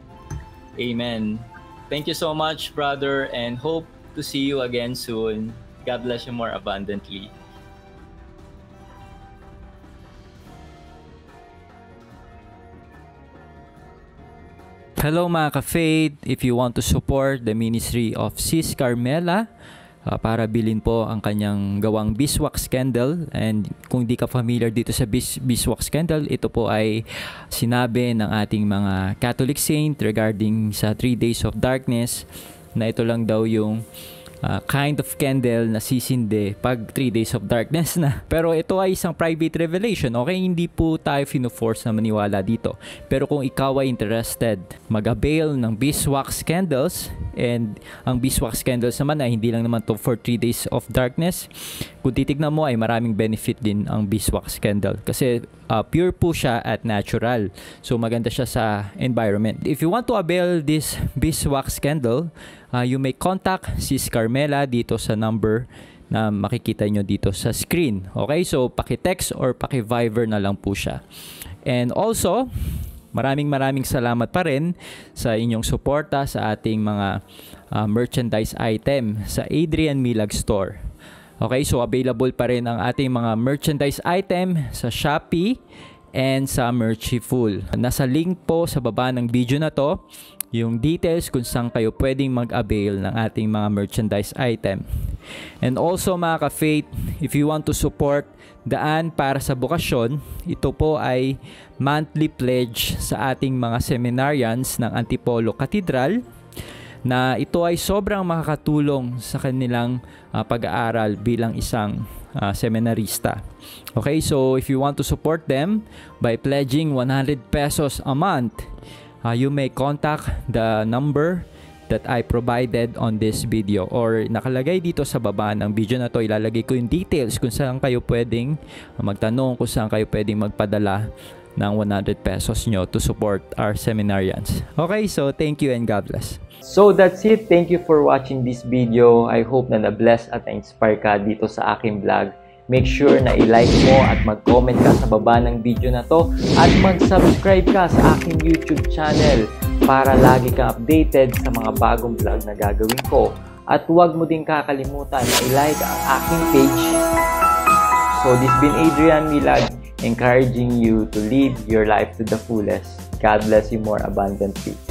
Amen. Thank you so much, brother, and hope to see you again soon. God bless you more abundantly. Hello mga ka-faith. If you want to support the ministry of Sis Carmela, para bilhin po ang kanyang gawang beeswax candle. And kung di ka familiar dito sa beeswax candle, ito po ay sinabi ng ating mga Catholic saint regarding sa 3 days of darkness, na ito lang daw yung kind of candle na sisindi pag 3 days of darkness na. Pero ito ay isang private revelation, okay? Hindi po tayo fino-force na maniwala dito. Pero kung ikaw ay interested, mag-avail ng beeswax candles, and ang beeswax candles naman ay hindi lang naman to for 3 days of darkness. Kung titignan mo ay maraming benefit din ang beeswax candle kasi pure po siya at natural. So maganda siya sa environment. If you want to avail this beeswax candle, you may contact Sis Carmela dito sa number na makikita nyo dito sa screen. Okay, so paki-text or paki-Viber na lang po siya. And also, maraming salamat pa rin sa inyong suporta sa ating mga merchandise item sa Adrian Milag Store. Okay, so available pa rin ang ating mga merchandise item sa Shopee and sa Merchiful. Nasa link po sa baba ng video na to yung details kung saan kayo pwedeng mag-avail ng ating mga merchandise item. And also mga ka-faith, if you want to support Daan para sa Bukasyon, ito po ay monthly pledge sa ating mga seminarians ng Antipolo Cathedral, na ito ay sobrang makakatulong sa kanilang pag-aaral bilang isang seminarista. Okay, so if you want to support them by pledging 100 pesos a month, you may contact the number that I provided on this video, or nakalagay dito sa baba ng video na to. Ilalagay ko yung details kung saan kayo pwedeng magtanong, kung saan kayo pwedeng magpadala ng 100 pesos nyo to support our seminarians. Okay, so thank you and God bless. So that's it. Thank you for watching this video. I hope na na-bless at na-inspire ka dito sa aking vlog. Make sure na i-like mo at mag-comment ka sa baba ng video na to, at mag-subscribe ka sa aking YouTube channel para lagi kang updated sa mga bagong vlog na gagawin ko. At huwag mo din kakalimutan na i-like ang aking page. So this been Adrian Milag, encouraging you to live your life to the fullest. God bless you more abundantly.